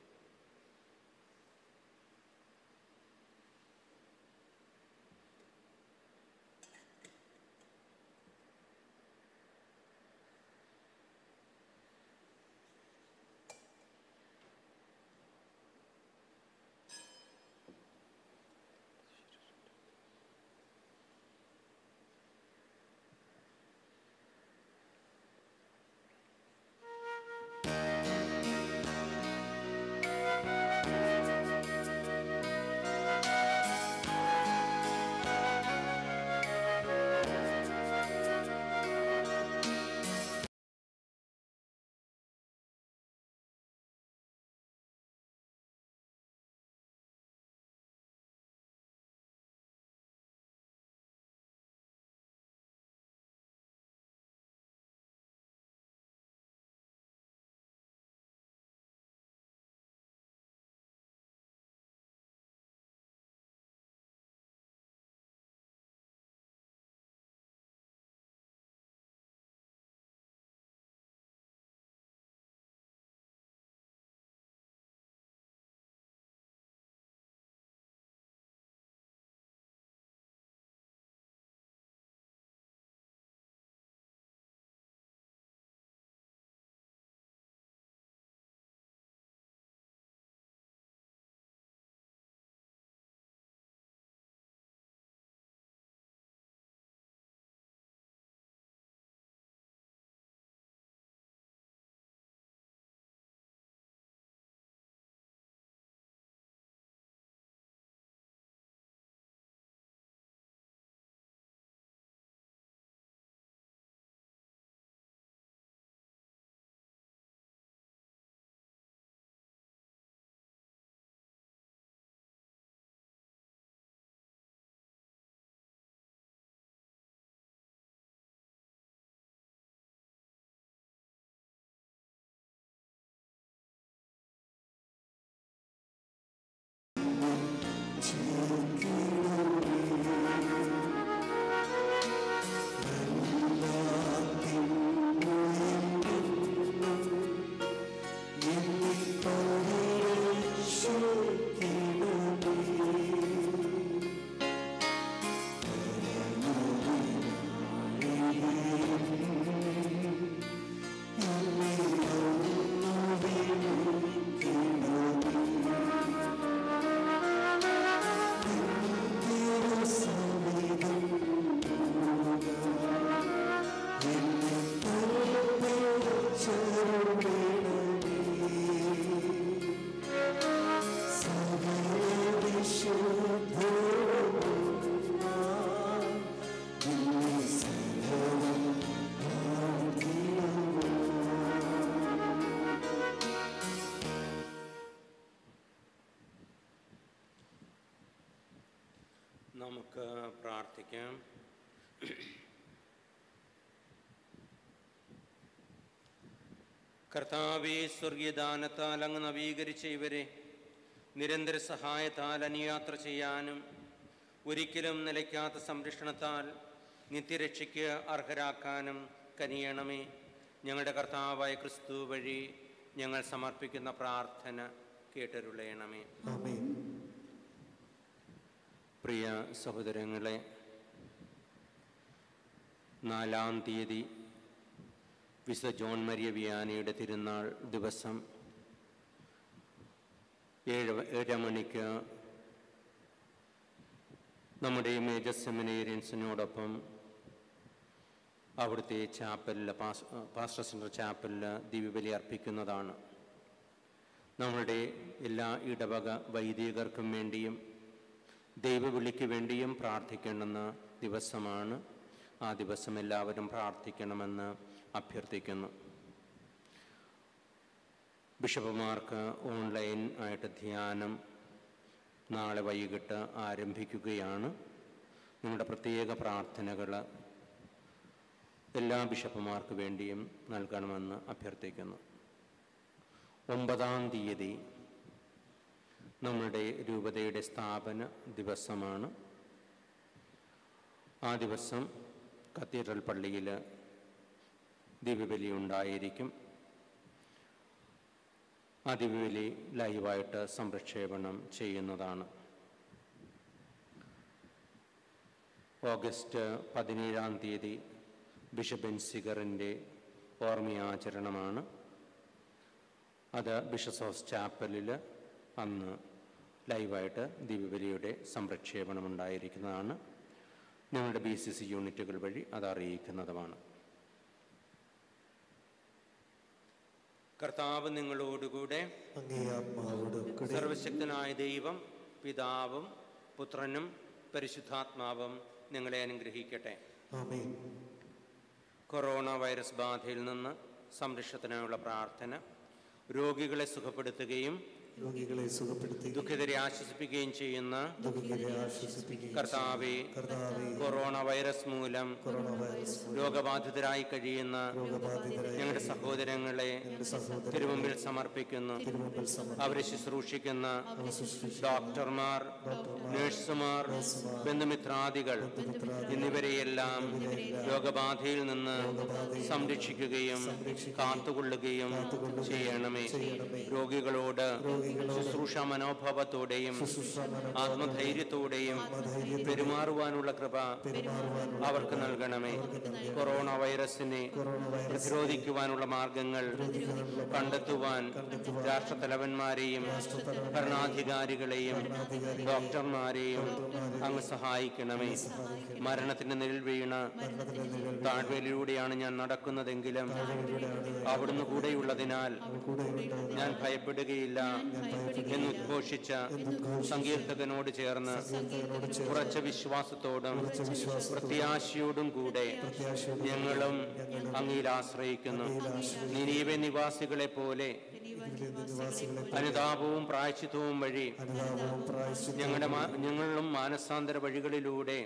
നമുക്ക് പ്രാർത്ഥിക്കാം. കർത്താവേ, സ്വർഗീയദാനത്താൽ അങ്ങ് നവീകരിച്ച ഇവരെ നിരന്തര സഹായത്താൽ അനുയാത്ര ചെയ്യാനും ഒരിക്കലും നിലയ്ക്കാത്ത സംരക്ഷണത്താൽ നിത്യരക്ഷയ്ക്ക് അർഹരാക്കാനും കനിയണമേ. ഞങ്ങളുടെ കർത്താവായ ക്രിസ്തു വഴി ഞങ്ങൾ സമർപ്പിക്കുന്ന പ്രാർത്ഥന കേട്ടരുളയണമേ. ആമേൻ. പ്രിയ സഹോദരങ്ങളെ, 4-ാം തീയതി വിശുദ്ധ ജോൺ മരിയ വിയാനിയുടെ തിരുനാൾ ദിവസം 7:30 മണിക്ക് നമ്മുടെ മേജർ സെമിനേറിയൻസിനോടൊപ്പം അവിടുത്തെ ചാപ്പലിൽ പാസ്റ്റർ സെൻറ്റർ ചാപ്പലിൽ ദിവ്യബലി അർപ്പിക്കുന്നതാണ്. നമ്മളുടെ എല്ലാ ഇടവക വൈദികർക്കും വേണ്ടിയും ദൈവവിളിക്ക് വേണ്ടിയും പ്രാർത്ഥിക്കേണ്ടുന്ന ദിവസമാണ്. ആ ദിവസം എല്ലാവരും പ്രാർത്ഥിക്കണമെന്ന് അഭ്യർത്ഥിക്കുന്നു. ബിഷപ്പുമാർക്ക് ഓൺലൈൻ ആയിട്ട് ധ്യാനം നാളെ വൈകിട്ട് ആരംഭിക്കുകയാണ്. നിങ്ങളുടെ പ്രത്യേക പ്രാർത്ഥനകൾ എല്ലാ ബിഷപ്പുമാർക്ക് വേണ്ടിയും നൽകണമെന്ന് അഭ്യർത്ഥിക്കുന്നു. 9-ാം തീയതി നമ്മളുടെ രൂപതയുടെ സ്ഥാപന ദിവസമാണ്. ആ ദിവസം കത്തീഡ്രൽ പള്ളിയിൽ ദിവ്യബലി ഉണ്ടായിരിക്കും. ആ ദിവ്യബലി ലൈവായിട്ട് സംപ്രക്ഷേപണം ചെയ്യുന്നതാണ്. ഓഗസ്റ്റ് 17-ാം തീയതി ബിഷപ്പ് ബെൻസിഗറിൻ്റെ ഓർമ്മയാചരണമാണ്. അത് ബിഷപ്സ് ഹൗസ് ചാപ്പലിൽ അന്ന് ലൈവായിട്ട് ദിവ്യബലിയുടെ സംപ്രക്ഷേപണം ഉണ്ടായിരിക്കുന്നതാണ്. ഞങ്ങളുടെ BCC യൂണിറ്റുകൾ വഴി അത് അറിയിക്കുന്നതുമാണ്. കർത്താവ് നിങ്ങളോടുകൂടെ. അങ്ങേ ആത്മാവോടും കൂടെ. സർവശക്തനായ ദൈവം പിതാവും പുത്രനും പരിശുദ്ധാത്മാവും നിങ്ങളെ അനുഗ്രഹിക്കട്ടെ. ആമേൻ. കൊറോണ വൈറസ് ബാധയിൽ നിന്ന് സംരക്ഷണത്തിനായുള്ള പ്രാർത്ഥന. രോഗികളെ സുഖപ്പെടുത്തുകയും രോഗികളെ സുഖപ്പെടുത്തി ദുഃഖിതരെ ആശ്വസിപ്പിക്കുകയും ചെയ്യുന്ന ദുഃഖിതരെ ആശ്വസിപ്പിക്കുകയും കർത്താവെ, കർത്താവേ, കൊറോണ വൈറസ് മൂലം രോഗബാധിതരായി കഴിയുന്ന ഞങ്ങളുടെ സഹോദരങ്ങളെ തിരുമുമ്പിൽ സമർപ്പിക്കുന്നു. അവരെ ശുശ്രൂഷിക്കുന്ന ഡോക്ടർമാർ, നഴ്സുമാർ, ബന്ധുമിത്രാദികൾ എന്നിവരെയെല്ലാം രോഗബാധയിൽ നിന്ന് സംരക്ഷിക്കുകയും കാത്തുകൊള്ളുകയും ചെയ്യണമേ. രോഗികളോട് ശുശ്രൂഷ മനോഭാവത്തോടെയും ആത്മധൈര്യത്തോടെയും പെരുമാറുവാനുള്ള കൃപ അവർക്ക് നൽകണമേ. കൊറോണ വൈറസിനെ പ്രതിരോധിക്കുവാനുള്ള മാർഗങ്ങൾ കണ്ടെത്തുവാൻ രാഷ്ട്രതലവന്മാരെയും ഭരണാധികാരികളെയും ഡോക്ടർമാരെയും അങ്ങ് സഹായിക്കണമേ. മരണത്തിന്റെ നിഴൽ വീണ താഴ്വരയിലൂടെയാണ് ഞാൻ നടക്കുന്നതെങ്കിലും അവിടുന്ന് കൂടെയുള്ളതിനാൽ ഞാൻ ഭയപ്പെടുകയില്ല എന്ന് ഉദ്ഘോഷിച്ച സങ്കീർത്തകനോട് ചേർന്ന് ഉറച്ച വിശ്വാസത്തോടും പ്രത്യാശയോടും കൂടെ ഞങ്ങളും അങ്ങയിൽ ആശ്രയിക്കുന്നു. നിനീവെ നിവാസികളെ പോലെ അനുതാപവും പ്രായശ്ചിത്തവും വഴി ഞങ്ങളും മാനസാന്തര വഴികളിലൂടെ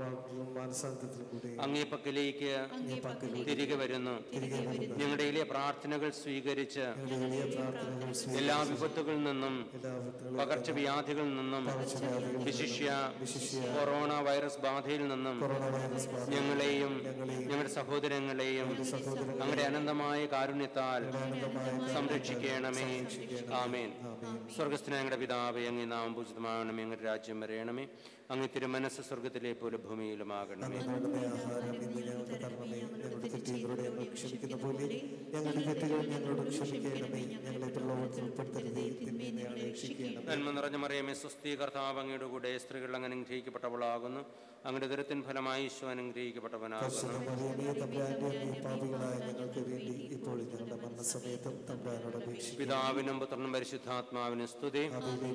അങ്ങേ പക്കലേക്ക് തിരികെ വരുന്നു. ഞങ്ങളുടെ ഇലെ പ്രാർത്ഥനകൾ സ്വീകരിച്ച് എല്ലാ വിപത്തുകളിൽ നിന്നും പകർച്ചവ്യാധികളിൽ നിന്നും വിശിഷ്യ കൊറോണ വൈറസ് ബാധയിൽ നിന്നും ഞങ്ങളെയും ഞങ്ങളുടെ സഹോദരങ്ങളെയും അങ്ങയുടെ അനന്തമായ കാരുണ്യത്താൽ സംരക്ഷിക്കണമേ. ആമേൻ. സ്വർഗസ്ഥനായ ഞങ്ങളുടെ പിതാവേ, അങ്ങേ നാമം പൂജിതമാകണമേ. അങ്ങയുടെ രാജ്യം വരയണമേ. അങ്ങ് തിരുമനസ്സ് സ്വർഗത്തിലെ പോലെ ഭൂമിയിലുമാകണമേ. ക്ഷമിക്കുന്ന പോലെ ഞങ്ങളുടെ തെറ്റുകൾ ഞങ്ങളോട് ക്ഷമിക്കണമേ. ഞങ്ങളെ പ്രലോഭനത്തിൽ ഉൾപ്പെടുത്തരുതേ, തിന്മയിൽ ഞങ്ങളെ രക്ഷിക്കണമേ. നന്മ നിറഞ്ഞ മറിയമേ, സ്വസ്തി, കർത്താവ് അങ്ങയുടെ കൂടെ. സ്ത്രീകൾ അങ്ങ് അനുഗ്രഹിക്കപ്പെട്ടവളാകുന്നു. അങ്ങയുടെ ദുരത്തിൻ ഫലമായി ഈശോ അനുഗ്രഹിക്കപ്പെട്ടവനാകുന്നു. പാപികളായ ഞങ്ങൾക്ക് വേണ്ടി ഇപ്പോൾ ഞങ്ങളുടെ മരണസമയത്തും തമ്പുരാനോട് അപേക്ഷിക്കുന്നു. പിതാവിനും പുത്രനും പരിശുദ്ധാത്മാവിനും സ്തുതി.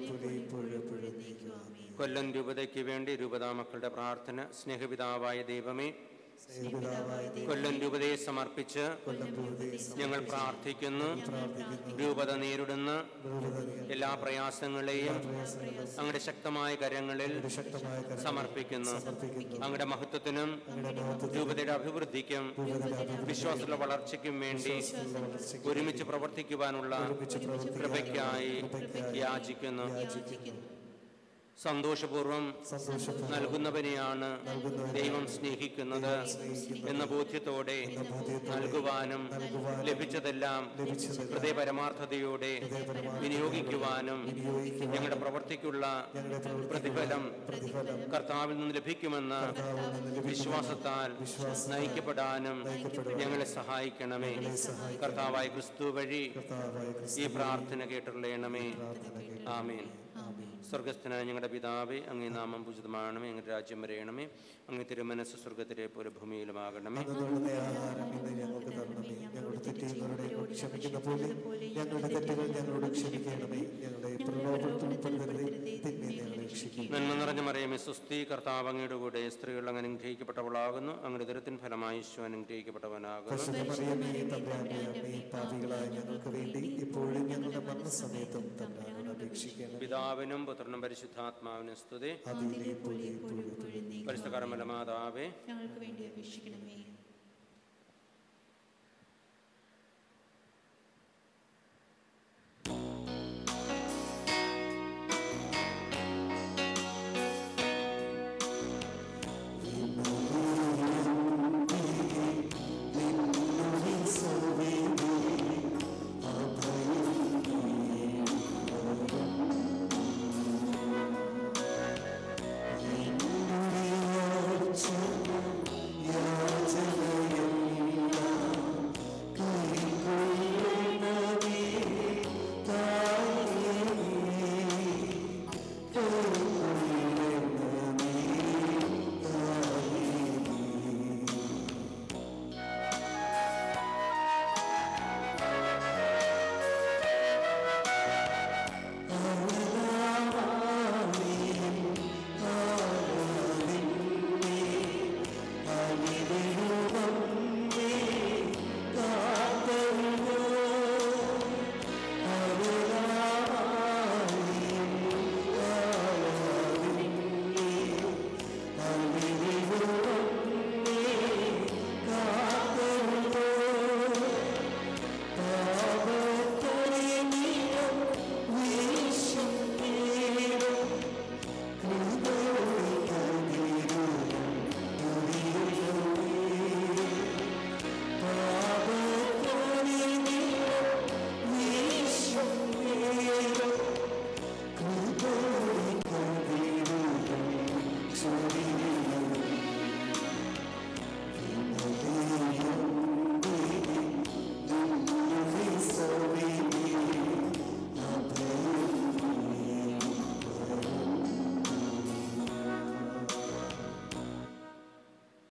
കൊല്ലം രൂപതയ്ക്ക് വേണ്ടി രൂപതാ മക്കളുടെ പ്രാർത്ഥന. സ്നേഹപിതാവായ ദൈവമേ, കൊല്ലം രൂപതയെ സമർപ്പിച്ച് ഞങ്ങൾ പ്രാർത്ഥിക്കുന്നു. രൂപത നേരിടുന്ന എല്ലാ പ്രയാസങ്ങളെയും അങ്ങയുടെ ശക്തമായ കരങ്ങളിൽ സമർപ്പിക്കുന്നു. അങ്ങയുടെ മഹത്വത്തിനും രൂപതയുടെ അഭിവൃദ്ധിക്കും വിശ്വാസത്തിലുള്ള വളർച്ചയ്ക്കും വേണ്ടി ഒരുമിച്ച് പ്രവർത്തിക്കുവാനുള്ള കൃപയ്ക്കായി യാചിക്കുന്നു. സന്തോഷപൂർവം നൽകുന്നവനെയാണ് ദൈവം സ്നേഹിക്കുന്നത് എന്ന ബോധ്യത്തോടെ നൽകുവാനും ലഭിച്ചതെല്ലാം ഹൃദയപരമാർത്ഥതയോടെ വിനിയോഗിക്കുവാനും ഞങ്ങളുടെ പ്രവൃത്തിക്കുള്ള പ്രതിഫലം കർത്താവിൽ നിന്ന് ലഭിക്കുമെന്ന വിശ്വാസത്താൽ നയിക്കപ്പെടാനും ഞങ്ങളെ സഹായിക്കണമേ. കർത്താവായ ക്രിസ്തു വഴി ഈ പ്രാർത്ഥന കേട്ടുള്ളണമേ. ആമേൻ. സ്വർഗസ്ഥനായ ഞങ്ങളുടെ പിതാവേ, അങ്ങേ നാമം പൂജിതമാകണമേ. അങ്ങയുടെ രാജ്യം വരയണമേ. അങ്ങേ തിരുമനസ്സ് സ്വർഗത്തിലെ പോലെ ഭൂമിയിലുമാകണമേ. ഞങ്ങൾക്ക് തരണമേ. ഞങ്ങളുടെ തെറ്റുകളോട് ക്ഷമിക്കുന്ന പോലെ ഞങ്ങളുടെ തെറ്റുകൾ ഞങ്ങളോട് ക്ഷമിക്കണമേ. ഞങ്ങളുടെ പ്രലോഭനത്തിൽ ഉൾപ്പെടുത്തരുതേ, തിന്മയിൽ ഞങ്ങളെ രക്ഷിക്കണമേ. നന്മ നിറഞ്ഞ മറിയമേ, സ്വസ്തി, കർത്താവ് അങ്ങയുടെ കൂടെ, സ്ത്രീകൾ അങ്ങ് അനുഗ്രഹിക്കപ്പെട്ടവളാകുന്നു. അങ്ങയുടെ ദുരിതത്തിൻ ഫലമായി ഈശോ അനുഗ്രഹിക്കപ്പെട്ടവനാകുന്നു. പാപികളായ ഞങ്ങൾക്ക് വേണ്ടി ഇപ്പോഴും ഞങ്ങളുടെ മരണസമയത്തും തമ്പുരാനോട് അപേക്ഷിക്കണം. പിതാവിനും പുത്രനും പരിശുദ്ധാത്മാവിനും സ്തുതി. പരിശുദ്ധ കർമ്മല മാതാവേ, ഞങ്ങൾക്ക് വേണ്ടി അപേക്ഷിക്കണമേ.